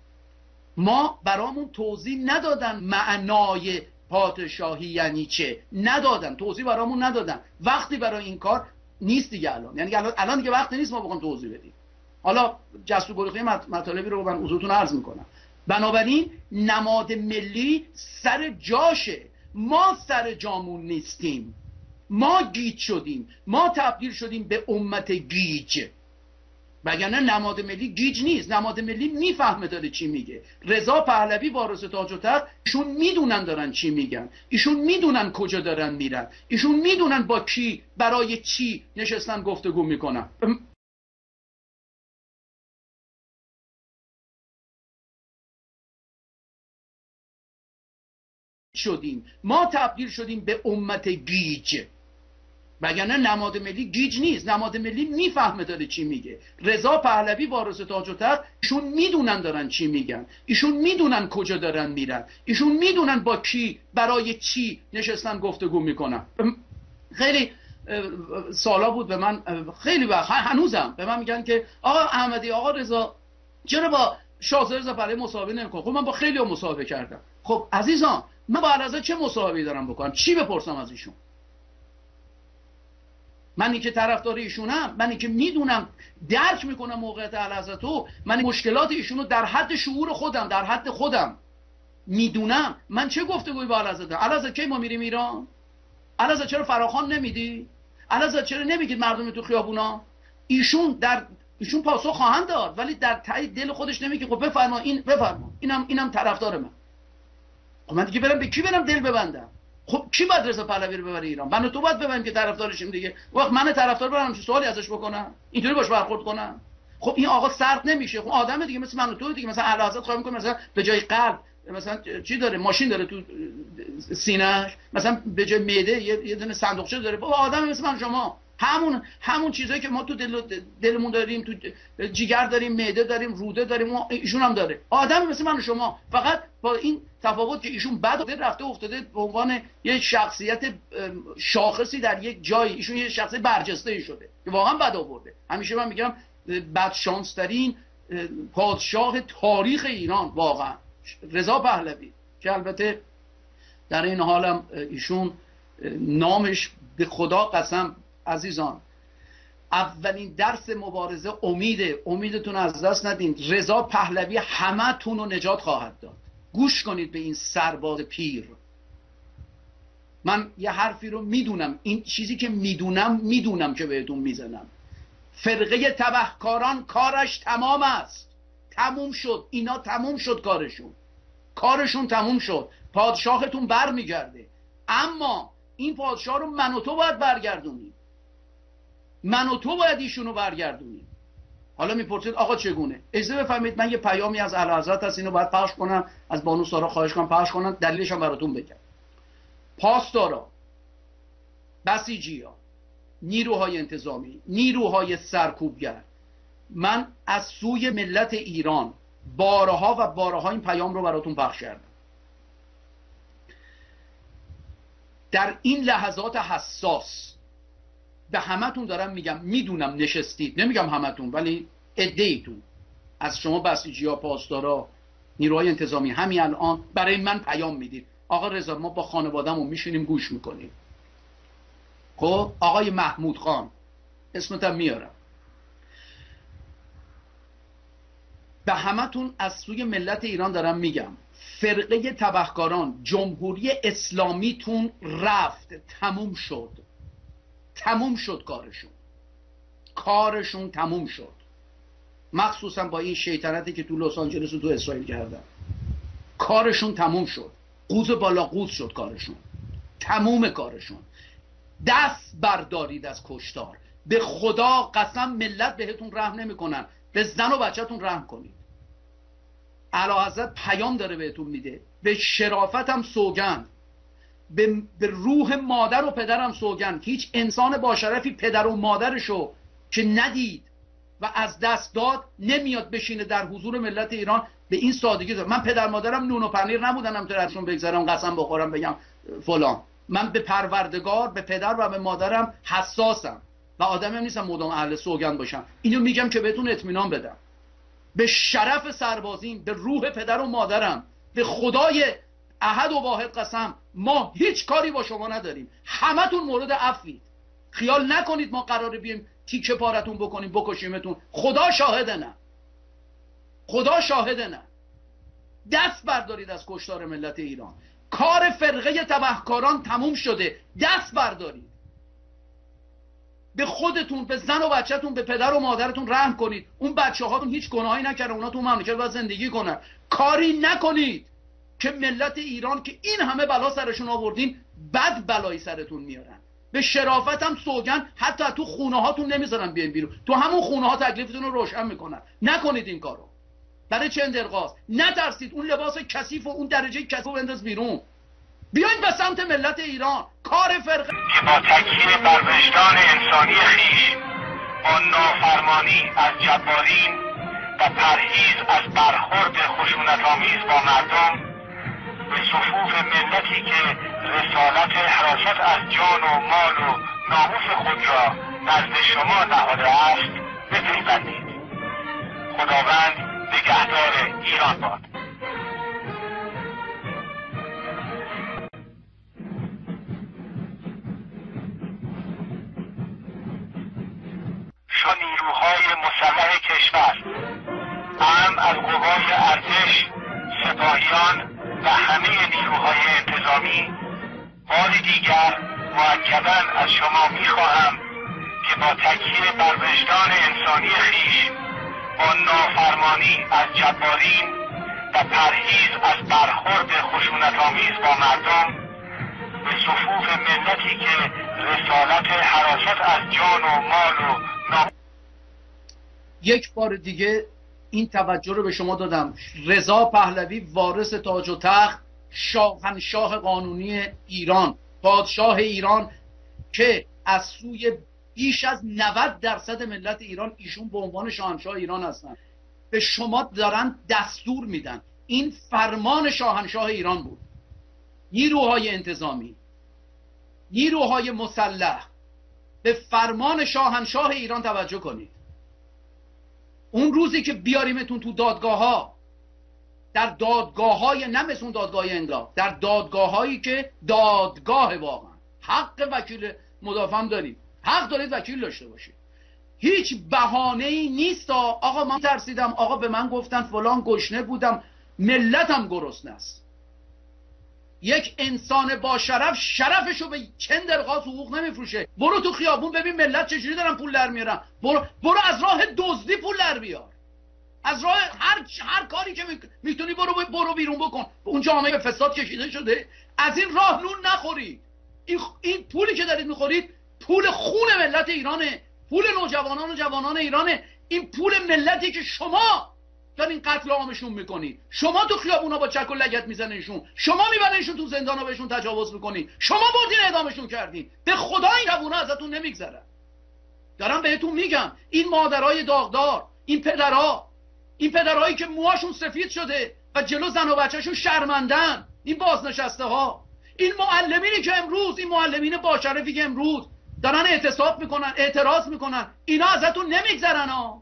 ما برامون توضیح ندادن معنای پادشاهی یعنی چه، ندادن توضیح برامون ندادن. وقتی برای این کار نیست دیگه الان، یعنی الان الان دیگه وقتی نیست ما بخوام توضیح بدیم. حالا جستو گریخی مطالبی رو من حضورتون عرض میکنم. بنابراین نماد ملی سر جاشه، ما سر جامون نیستیم، ما گیج شدیم، ما تبدیل شدیم به امت گیج. وگرنه نماد ملی گیج نیست، نماد ملی میفهمه داره چی میگه. رضا پهلوی وارث تاج و تخت، ایشون میدونن دارن چی میگن، ایشون میدونن کجا دارن میرن، ایشون میدونن با کی برای چی نشستن گفتگو میکنن. شدیم ما تبدیل شدیم به امت گیج. وگرنه نماد ملی گیج نیست، نماد ملی میفهمه داره چی میگه. رضا پهلوی وارث تاج و تخت، ایشون میدونن دارن چی میگن، ایشون میدونن کجا دارن میرن، ایشون میدونن با کی برای چی نشستن گفتگو میکنن. خیلی سالا بود به من، خیلی وقت هنوزم به من میگن که آقا احمدی، آقا رضا چرا با شاهزاده رضا پهلوی مصاحبه نمیکنه؟ خب من با خیلی مصاحبه کردم. خب عزیزان، من با اعلیحضرت چه مصاحبه‌ای دارم بکنم؟ چی بپرسم از ایشون؟ منی که طرفدار ایشونم، منی که میدونم درک میکنم موقعیت اعلیحضرت رو، من مشکلات ایشونو در حد شعور خودم، در حد خودم میدونم، من چه گفتگویی با اعلیحضرت دارم؟ اعلیحضرت کی ما میریم ایران؟ اعلیحضرت چرا فراخوان نمیدی؟ اعلیحضرت چرا نمیگید مردم تو خیابونا؟ ایشون در ایشون پاسخ خواهند داد، ولی در ته دل خودش نمیگه خب بفرما این بفرما اینم اینم طرفدار من. خب من دیگه برم به کی برم دل ببندم؟ خب کی باید رضا پهلوی رو ببره ایران؟ من و تو باید ببریم که طرفدارشیم دیگه. وقت من طرفدار برم چه سوالی ازش بکنم؟ اینطوری باش برخورد کنم؟ خب این آقا سرد نمیشه. خب آدم دیگه مثل من و تو دیگه، مثلا اعلیحضرت خواهی میکنه مثلا به جای قلب مثلا چی داره؟ ماشین داره تو سینه‌اش، مثلا به جای معده یه دونه صندوقچه داره. بابا آدم مثل من شما، همون همون چیزایی که ما تو دل دلمون داریم، تو جیگر داریم، معده داریم، روده داریم، ایشون هم داره. آدم مثل من و شما، فقط با این تفاوت که ایشون بعد رفته افتاده به عنوان یک شخصیت شاخصی در یک جایی، ایشون یه شخصیت برجسته‌ای شده که واقعا بد آورده. همیشه من میگم بد شانس ترین پادشاه تاریخ ایران واقعا رضا پهلوی، که البته در این حالم ایشون نامش به خدا قسم عزیزان، اولین درس مبارزه امیده، امیدتون از دست ندین. رضا پهلوی همه تون رو نجات خواهد داد. گوش کنید به این سرباز پیر، من یه حرفی رو میدونم، این چیزی که میدونم میدونم که بهتون میزنم. فرقه تبهکاران کارش تمام است، تموم شد، اینا تموم شد، کارشون کارشون تموم شد. پادشاهتون بر میگرده، اما این پادشاه رو من و تو باید برگردونیم، من و تو باید ایشونو برگردونیم. حالا میپرسید آقا چگونه؟ اجازه بفرمایید من یه پیامی از اعلیحضرت هست، اینو باید پخش کنم، از بانو سارا خواهش کنم پخش کنم، دلیلش هم براتون بگم. پاسدارا، بسیجیا، نیروهای انتظامی، نیروهای سرکوبگر، من از سوی ملت ایران بارها و بارها این پیام رو براتون پخش کردم. در این لحظات حساس به همتون دارم میگم، میدونم نشستید، نمیگم همتون ولی عده‌ایتون از شما بسیجی‌ها، پاسدارا، نیروهای انتظامی همین الان برای من پیام میدید آقا رضا ما با خانواده‌مون میشینیم گوش میکنیم. خب آقای محمود خان اسمتم میارم، به همتون از سوی ملت ایران دارم میگم فرقه تبهکاران، جمهوری اسلامیتون رفت، تموم شد، تموم شد کارشون، کارشون تموم شد. مخصوصا با این شیطنتی که تو لس آنجلس و تو اسرائیل کردن، کارشون تموم شد، قوز بالا قوز شد کارشون، تموم کارشون. دست بردارید از کشتار، به خدا قسم ملت بهتون رحم نمیکنن، به زن و بچه‌تون رحم کنید. اعلیحضرت پیام داره بهتون میده، به شرافتم سوگند، به, به روح مادر و پدرم سوگند که هیچ انسان با شرفی پدر و مادرشو که ندید و از دست داد نمیاد بشینه در حضور ملت ایران به این سادگی داره. من پدر مادرم نون و پنیر نبودنم درشون بگذارم قسم بخورم بگم فلان. من به پروردگار، به پدر و به مادرم حساسم و آدمم نیستم مدام اهل سوگند باشم. اینو میگم که بهتون اطمینان بدم. به شرف سربازیم، به روح پدر و مادرم، به خدای احد و واحد قسم، ما هیچ کاری با شما نداریم، همتون مورد عفوید. خیال نکنید ما قراره بیایم تیکه پارتون بکنیم بکشیمتون، خدا شاهده نه، خدا شاهده نه. دست بردارید از کشتار ملت ایران، کار فرقه تبهکاران تموم شده، دست بردارید. به خودتون، به زن و بچه‌تون، به پدر و مادرتون رحم کنید. اون بچه هاتون هیچ گناهی نکردن، اونا تو مملکت باید زندگی کنن. کاری نکنید که ملت ایران که این همه بلا سرشون آوردین بد بلایی سرتون میارن. به شرافتم سوگن، حتی تو خونه هاتون نمیذارن بیاین بیرون، تو همون خونه ها تکلیفتون رو روشن میکنن. نکنید این کارو. برای چه اندرغاز؟ نترسید، اون لباس کثیف و اون درجه کثیف رو بنداز بیرون. بیاین به سمت ملت ایران. کار فرقه که با تکیه بر وجدان انسانی خویش، با نافرمانی از جبارین و پرهیز از برخورد خشونت‌آمیز با مردم، به صفوف ملتی که رسالت حراست از جان و مال و ناموس خود را نزد شما نهاده است بپیوندید. خداوند نگهدار ایران باد. شو نیروهای مسلح کشور، اهم از قوای ارتش، سپاهیان و همه نیروهای انتظامی، بار دیگر مؤکداً از شما میخواهم که با تکیه بر وجدان انسانی خویش، با نافرمانی از جبارین و پرهیز از برخورد خشونت‌آمیز با مردم، به صفوف ملتی که رسالت حراست از جان و مال و نام... یک بار دیگه این توجه رو به شما دادم. رضا پهلوی وارث تاج و تخت، شاهنشاه قانونی ایران، پادشاه ایران که از سوی بیش از نود درصد ملت ایران ایشون به عنوان شاهنشاه ایران هستن، به شما دارن دستور میدن. این فرمان شاهنشاه ایران بود. نیروهای انتظامی، نیروهای مسلح، به فرمان شاهنشاه ایران توجه کنید. اون روزی که بیاریمتون تو دادگاه ها، در دادگاه های نه مثل اون دادگاه انقلاب، در دادگاه هایی که دادگاه واقعا حق وکیل مدافعم دارید، حق دارید وکیل داشته باشید. هیچ بهانه‌ای نیست. آقا من ترسیدم، آقا به من گفتن فلان، گشنه بودم، ملتم گرسنه است. یک انسان با شرف شرفشو به چند درقاس حقوق نمیفروشه. برو تو خیابون ببین ملت چجوری دارن پول در میارن. برو برو از راه دزدی پول در بیار، از راه هر هر کاری که میتونی برو برو بیرون بکن. اون جامعه به فساد کشیده شده، از این راه نون نخورید. این این پولی که دارید میخورید پول خون ملت ایرانه، پول نوجوانان و جوانان ایرانه. این پول ملتی که شما دارین قتل عامشون میکنید. شما تو خیابونا با چک و لگد میزنینشون، شما میبرینشون تو زندانا بهشون تجاوز میکنید، شما بردین اعدامشون کردین. به خدا این جوونا ازتون نمیگذرن. دارم بهتون میگم این مادرای داغدار، این پدرها، این پدرهایی که موهاشون سفید شده و جلو زن و بچه‌شون شرمندن، این بازنشسته ها، این معلمینی که امروز، این معلمین با شرفی که امروز دارن اعتصاب میکنن، اعتراض میکنن، اینا ازتون نمیگذرن ها.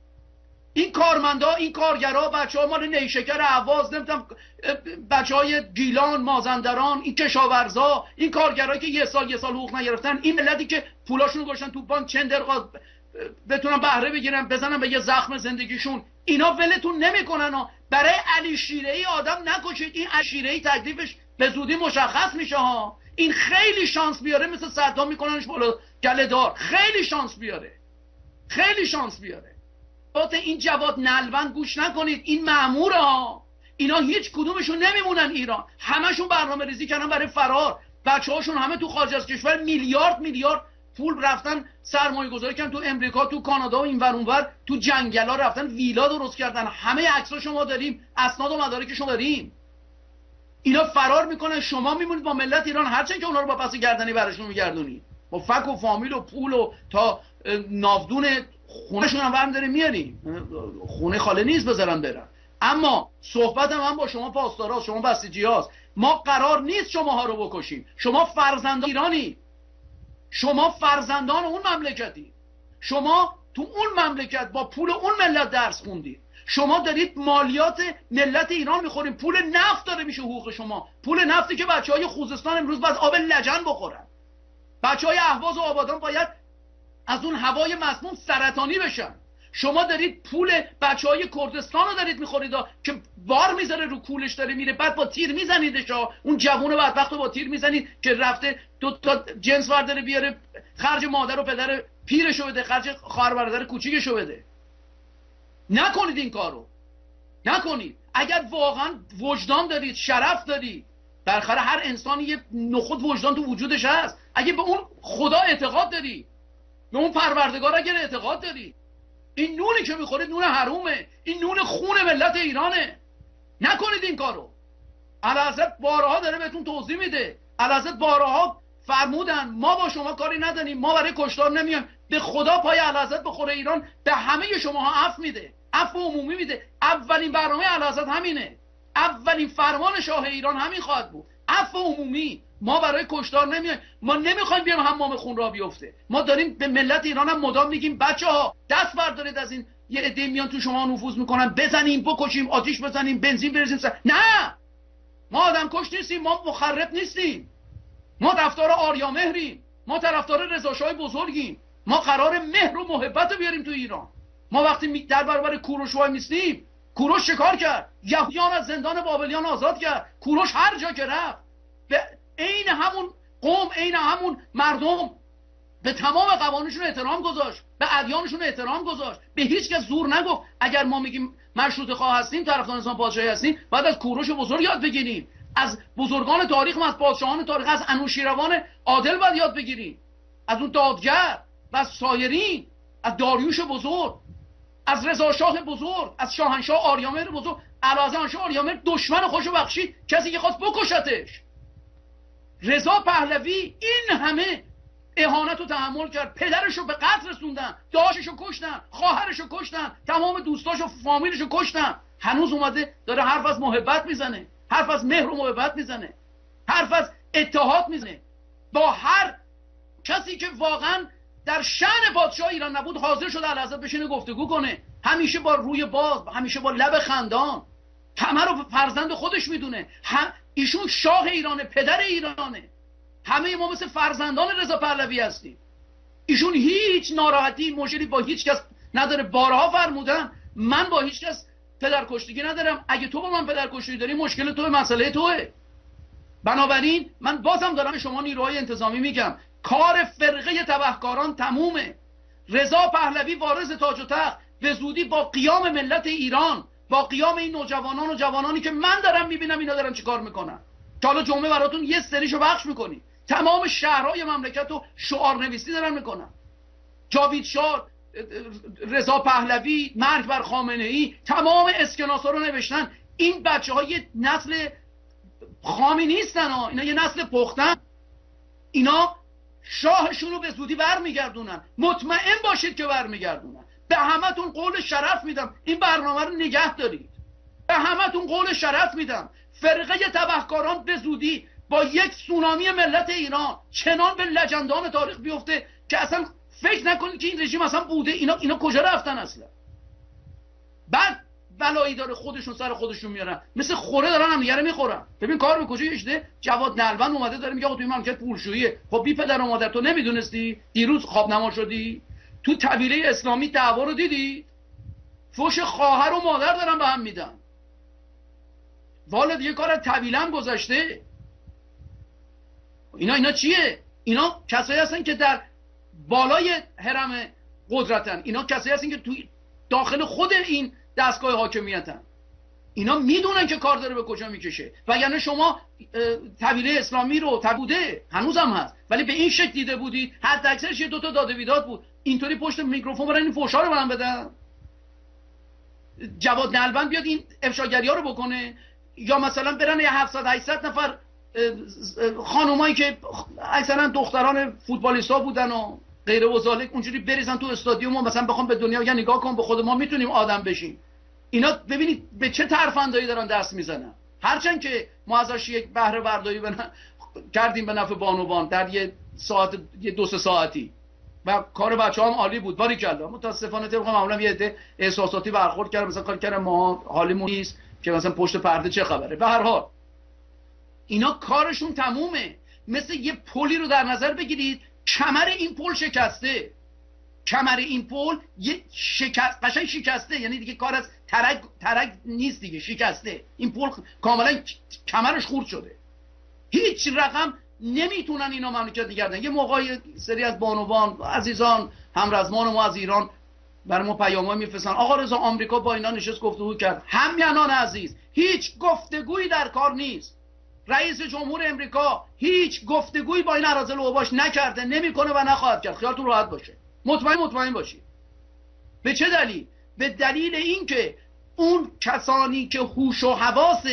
این کارمندا، این کارگرا، بچه‌ها مال نیشکر، اهواز، نمیدونم بچه‌های گیلان، مازندران، این کشاورزا، این کارگرایی که یه سال یه سال حقوق نگرفتن، این ملتی که پولاشون رو گذاشتن تو بانک چند دقیقه بتونن بهره بگیرن، بزنن به یه زخم زندگیشون، اینا ولتون نمیکنن ها. برای علی شیره‌ای آدم نکشید. این علی شیره‌ای تکلیفش به زودی مشخص میشه ها. این خیلی شانس بیاره مثل صدام میکننش بالا گله دار، خیلی شانس بیاره، خیلی شانس بیاره. بات این جواد نلبند گوش نکنید. این مأمور ها، اینا هیچ کدومشون نمیمونن ایران، همشون برنامه ریزی کردن برای فرار. بچه‌هاشون همه تو خارج از کشور میلیارد میلیارد پول رفتن سرمایه گذاری کردن تو امریکا، تو کانادا و اینور اونور، تو جنگلا رفتن ویلا درست کردن. همه عکساشو ما داریم، اسناد و مدارکشو داریم. اینا فرار میکنن، شما میمونید با ملت ایران، هرچند که اونا رو با پس گردنی براشون میگردونید، با فک و فامیل و پول و تا ناودون خونهشون هم برم داریم میاریم، خونه خاله نیست بذارن برن. اما صحبت من با شما پاسدارا، شما بسیجی هاست، ما قرار نیست شماها رو بکشیم. شما فرزندان ایرانی، شما فرزندان اون مملکتی، شما تو اون مملکت با پول اون ملت درس خوندید، شما دارید مالیات ملت ایران میخورید. پول نفت داره میشه حقوق شما، پول نفتی که بچهای خوزستان امروز باید آب لجن بخورن، بچهای اهواز و آبادان باید از اون هوای مسموم سرطانی بشن. شما دارید پول بچهای کردستان رو دارید میخورید که بار میذاره رو کولش داره میره، بعد با تیر میزنیدش. اون جوون بدبخت رو با تیر میزنید که رفته دو تا جنس ورداره بیاره، خرج مادر و پدر پیرشو بده، خرج خواهر برادر کوچیکشو بده. نکنید این کارو، نکنید. اگر واقعا وجدان دارید، شرف دارید، بالاخره هر انسانی یه نخود وجدان تو وجودش هست. اگه به اون خدا اعتقاد داری، به اون پروردگار اگر اعتقاد داری، این نونی که میخورید نون حرومه، این نون خون ملت ایرانه. نکنید این کارو. اعلیحضرت بارها داره بهتون توضیح میده، اعلیحضرت بارها فرمودن ما با شما کاری نداریم، ما برای کشتار نمیایم. به خدا پای اعلیحضرت بخوره ایران به همه شماها عفو میده، عفو عمومی میده. اولین برنامه اعلیحضرت همینه، اولین فرمان شاه ایران همین خواهد بود، عفو عمومی. ما برای کشتار نمیایم، ما نمیخوایم بیام حمام خون را بیفته. ما داریم به ملت ایران هم مدام میگیم بچه‌ها دست بردارید از این، یه عده میان تو شما نفوذ میکنن، بزنیم، بکشیم، آتیش بزنیم، بنزین بریزیم سر. نه، ما آدم کش نیستیم، ما مخرب نیستیم، ما طرفدار آریامهریم، ما طرفدار رضاشاه بزرگیم. ما قرار مهر و محبت رو بیاریم تو ایران. ما وقتی در برابر کوروش وای میستیم، کوروش چیکار کرد؟ یهودیان از زندان بابلیان آزاد کرد. کوروش هر جا که رفت به عین همون قوم، عین همون مردم به تمام قوانینشون احترام گذاشت، به ادیانشون احترام گذاشت، به هیچ کس زور نگفت. اگر ما میگیم مشروطه خواه هستیم، طرفدار نظام پادشاهی هستیم، باید از کوروش بزرگ یاد بگیریم، از بزرگان تاریخ، از پادشاهان تاریخ، از انوشیروان عادل باید یاد بگیریم، از اون دادگر و از سایرین، از داریوش بزرگ، از رضا شاه بزرگ، از شاهنشاه آریامهر بزرگ. اعلیحضرت شاه آریامهر دشمن خودشو بخشید، کسی که خواست بکشتش. رضا پهلوی این همه اهانت رو تحمل کرد، پدرشو به قتل رسوندن، داشتشو کشتن، خواهرشو کشتن، تمام دوستاشو فامیلشو کشتن. هنوز اومده داره حرف از محبت میزنه، حرف از مهر و محبت میزنه، حرف از اتحاد میزنه. با هر کسی که واقعا در شأن پادشاه ایران نبود حاضر شده اعلیحضرت بشینه گفتگو کنه، همیشه با روی باز، همیشه با لب خندان، همه رو فرزند خودش میدونه. ایشون شاه ایرانه، پدر ایرانه. همه ما مثل فرزندان رضا پهلوی هستیم. ایشون هیچ ناراحتی، مشکلی با هیچ کس نداره. بارها فرمودن من با هیچ کس پدرکشتگی ندارم. اگه تو با من پدرکشتگی داری، مشکل توه، مسئله توه. بنابراین من بازم دارم به شما نیروهای انتظامی میگم کار فرقه تبهکاران تمومه. رضا پهلوی وارث تاج و تخت به زودی با قیام ملت ایران، با قیام این نوجوانان و جوانانی که من دارم میبینم اینا دارن چیکار میکنن، که حالا جمعه براتون یه سریشو پخش میکنی، تمام شهرهای مملکت رو شعار نویسی دارن میکنن. جاوید شاه، رضا پهلوی، مرگ بر خامنه ای، تمام اسکناسا رو نوشتن. این بچه ها یه نسل خامی نیستن ها، اینا یه نسل پختن. اینا شاهشون رو به زودی برمیگردونن، مطمئن باشید که برمیگردونن. به همتون قول شرف میدم این برنامه رو نگه دارید، به همتون قول شرف میدم فرقه تبهکاران به زودی با یک سونامی ملت ایران چنان به لجندان تاریخ بیفته که اصلا فکر نکنید که این رژیم اصلا بوده. اینا اینا کجا رفتن اصلا؟ بعد بلایی داره خودشون سر خودشون میارن، مثل خوره دارن هم دیگه رو میخورن. ببین کار به کجا کشیده. جواد نلبند اومده داره میگه آقا توی مملکت پولشوییه. خب بی پدر و مادر تو نمیدونستی؟ دیروز خواب نما شدی؟ تو طویله اسلامی دعوا رو دیدی؟ فوش خواهر و مادر دارن به هم میدن. والا دیگه کار از طویله هم گذشته. اینا اینا چیه؟ اینا کسایی هستن که در بالای حرم قدرتن. اینا کسایی هستن که توی داخل خود این دستگاه حاکمیتن. اینا میدونن که کار داره به کجا میکشه. وگرنه شما طویله اسلامی رو تبوده هنوزم هست، ولی به این شکل دیده بودید حد اکثرش یه دوتا داده بیداد بود، اینطوری پشت میکروفون برن این فوشا رو برن بدن. جواد نلبند بیاد این افشاگری ها رو بکنه، یا مثلا برن یه هفتصد هشتصد نفر خانومایی که اکثرا دختران فوتبالیستا بودن و غیره و ذالک اونجوری بریزن تو استادیوم و مثلا بخوام به دنیا بگن نگاه کن به خود ما میتونیم آدم بشیم. اینا ببینید به چه ترفندایی دارن دست میزنن. هرچند که ما ازش یک بهره برداری بنا... کردیم به نفع بانوان در یه ساعت یه دو سه ساعتی و کار بچه‌ها هم عالی بود باریکلا. متاسفانه طبق معمولا یه عده احساساتی برخورد کردن، مثلا کار کردن ما حالیمون نیست که مثلا پشت پرده چه خبره. به هر حال اینا کارشون تمومه. مثل یه پلی رو در نظر بگیرید، کمر این پل شکسته، کمر این پل یه شکست قشنگ شکسته، یعنی دیگه کار از ترک ترک نیست دیگه، شکسته. این پل کاملا کمرش خورد شده. هیچ رقم نمیتونن اینا مملکت نگردن. یه موقعی سری از بانوان عزیزان همرزمان ما از ایران برای ما پیام‌ها میفرستن آقا رضا آمریکا با اینا نشست گفتگو کرد. همینان عزیز هیچ گفتگویی در کار نیست. رئیس جمهور امریکا هیچ گفتگویی با این اراذل و اوباش نکرده، نمیکنه و نخواهد کرد. خیالتون راحت باشه، مطمئن مطمئن باشید. به چه دلیل؟ به دلیل اینکه اون کسانی که هوش و حواس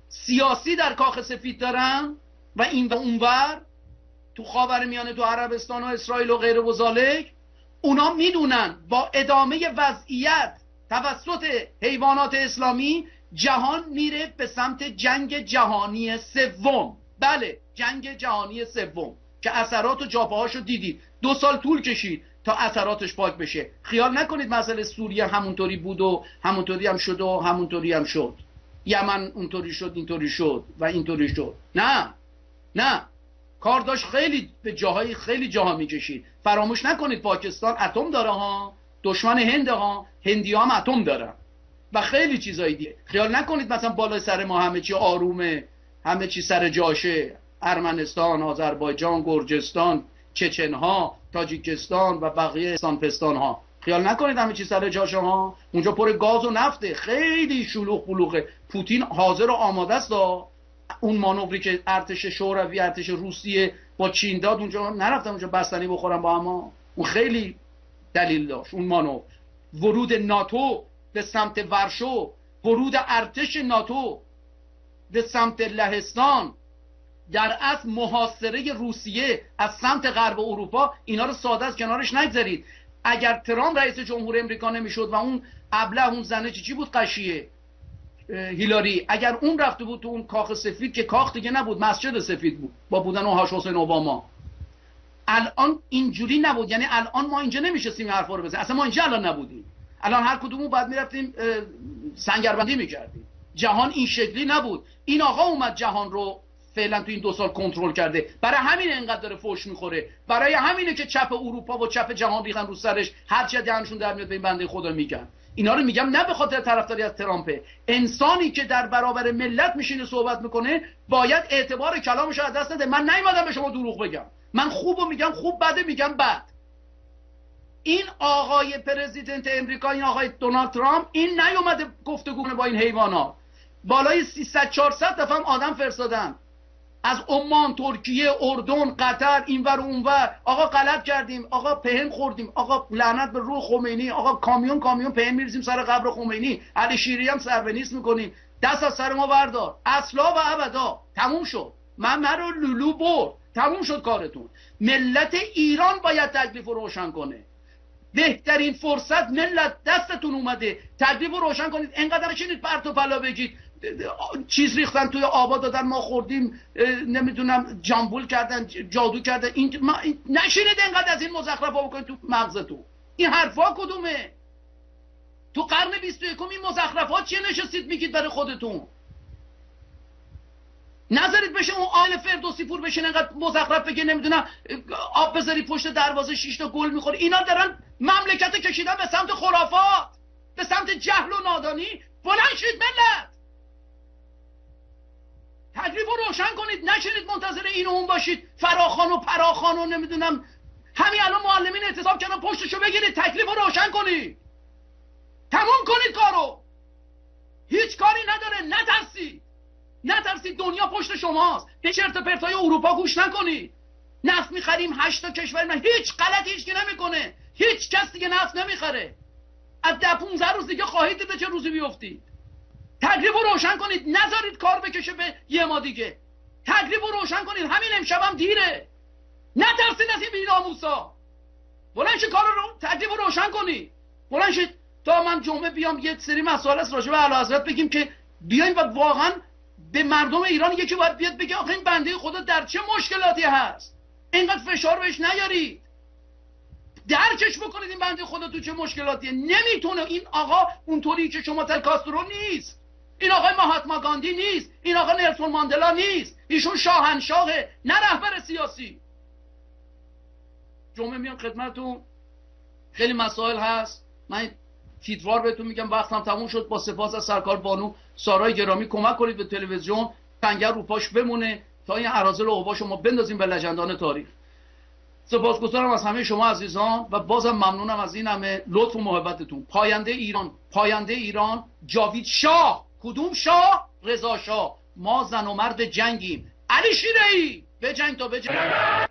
سیاسی در کاخ سفید دارن و این و اونور تو خاورمیانه، تو عربستان و اسرائیل و غیره و ذالک، اونا میدونن با ادامه وضعیت توسط حیوانات اسلامی جهان میره به سمت جنگ جهانی سوم. بله، جنگ جهانی سوم که اثرات و جاپاهاشو دیدید. دو سال طول کشید تا اثراتش پاک بشه. خیال نکنید مسئله سوریه همونطوری بود و همونطوری هم شد و همونطوری هم شد. یمن اونطوری شد اینطوری شد و اینطوری شد. نه نه، کار داشت خیلی به جاهای خیلی جاها میکشید. فراموش نکنید پاکستان اتم داره ها، دشمن هند ها، هندی ها هم اتم دارن و خیلی چیزایی دیگه. خیال نکنید مثلا بالای سر ما همه چی آرومه، همه چی سر جاشه. ارمنستان، آذربایجان، گرجستان، چچن ها، تاجیکستان و بقیه استانپستان ها، خیال نکنید همه چی سر جاشه ها. اونجا پر گاز و نفته، خیلی شلوغ بلوغه. پوتین حاضر و آماده است. اون مانوری که ارتش شوروی، ارتش روسیه با چین داد، اونجا نرفتن اونجا بستنی بخورن با هم. اون خیلی دلیل داشت. اون مانور، ورود ناتو به سمت ورشو، ورود ارتش ناتو به سمت لهستان، در اصل محاصره روسیه از سمت غرب اروپا، اینا رو ساده از کنارش نگذارید. اگر ترامپ رئیس جمهور امریکا نمیشد و اون ابله، اون زنه چی چی بود قشیه، هیلاری، اگر اون رفته بود تو اون کاخ سفید که کاخ دیگه نبود، مسجد سفید بود با بودن اون هاش حسین اوباما، الان اینجوری نبود. یعنی الان ما اینجا نمیشستیم این حرفا رو بزنیم. اصلا ما اینجا الان نبودیم. الان هر کدومون بعد میرفتیم سنگربندی میکردیم. جهان این شکلی نبود. این آقا اومد جهان رو فعلا تو این دو سال کنترل کرده. برای همین انقدر داره فوش میخوره، برای همینه که چپ اروپا و چپ جهان ریختن رو سرش، هر چی دهنشون در میاد به این بنده خدا میگن. اینا رو میگم نه به خاطر طرفداری از ترامپه. انسانی که در برابر ملت میشینه صحبت میکنه باید اعتبار کلامش رو از دست نده. من نیومدم به شما دروغ بگم، من خوبو میگم خوب، بده میگم بد. این آقای پرزیدنت امریکا، این آقای دونالد ترامپ، این نیومده گفتگو کنه با این حیوانات. بالای سیصد چهارصد دفعه هم آدم فرستادن از عمان، ترکیه، اردن، قطر، اینور و اونور. آقا غلط کردیم، آقا پهن خوردیم، آقا لعنت به روح خمینی، آقا کامیون کامیون پهن میریزیم سر قبر خمینی، علی شیری هم سربنیست میکنیم، دست از سر ما بردار. اصلا و ابدا تموم شد. من مرا لولو برد، تموم شد کارتون. ملت ایران باید تکلیف رو روشن کنه. بهترین فرصت ملت دستتون اومده، تکلیف رو روشن کنید. انقدر چینید پرت و پلا بگید چیز ریختن توی آبا دادن ما خوردیم، نمیدونم جامبول کردن، جادو کردن. این ما نشینید انقدر از این مزخرفا بکنید تو مغزتون. این حرفا کدومه؟ تو قرن بیست و یکم این مزخرفات چیه نشستید میگید برای خودتون؟ نذارید بشه اون آل فردوسی پور بشین انقدر مزخرف بگه نمیدونم آب بذاری پشت دروازه شش تا گل میخوره. اینا دارن مملکت کشیدن به سمت خرافات، به سمت جهل و نادانی. بلند شید ملت، تکلیف رو روشن کنید. نشینید منتظر این و اون باشید، فراخان و پراخان و نمیدونم. همین الان معلمین اعتصاب کردن، پشتشو بگیرید، تکلیف رو روشن کنید، تموم کنید کارو. هیچ کاری نداره، نترسید، نترسید. دنیا پشت شماست. به چرت و پرتای اروپا گوش نکنید. نفت میخریم هشت تا کشور، من هیچ غلطی هیچ کی نمیکنه، هیچ کس دیگه نفت نمیخره. از ده پونزده روز دیگه خواهید دید به چه روزی بیفتید. تکلیف رو روشن کنید، نذارید کار بکشه به یه ما دیگه. تکلیف رو روشن کنید، همین امشب هم دیره. نترسید از این بی‌ناموسا. بلند شید کار رو تکلیف رو روشن کنید. بلند شید تا من جمعه بیام یه سری مسائل است راجع به اعلیحضرت بگیم که بیایم و واقعا به مردم ایران یکی باید بیاد بگه آخه این بنده خدا در چه مشکلاتی هست. اینقدر فشار بهش نیارید، درکش بکنید این بنده خدا تو چه مشکلاتیه. نمیتونه این آقا اونطوری که شما تل کاسترو نیست، این آقای مهاتما گاندی نیست، این آقا نلسون ماندلا نیست. ایشون شاهنشاهه نه رهبر سیاسی. جمعه میام خدمتتون، خیلی مسائل هست. من تیتروار بهتون میگم، وقتم تموم شد. با سپاس از سرکار بانو سارای گرامی کمک کنید به تلویزیون تنگر رو پاش بمونه تا این اراذل و اوباش ما بندازیم به لژندان تاریخ. سپاسگزارم از همه شما عزیزان و بازم ممنونم از این همه لطف و محبتتون. پاینده ایران، پاینده ایران جاوید شاه. کدوم شاه؟ رضا شاه. ما زن و مرد جنگیم. علی شیره‌ای بجنگ تا بجنگ.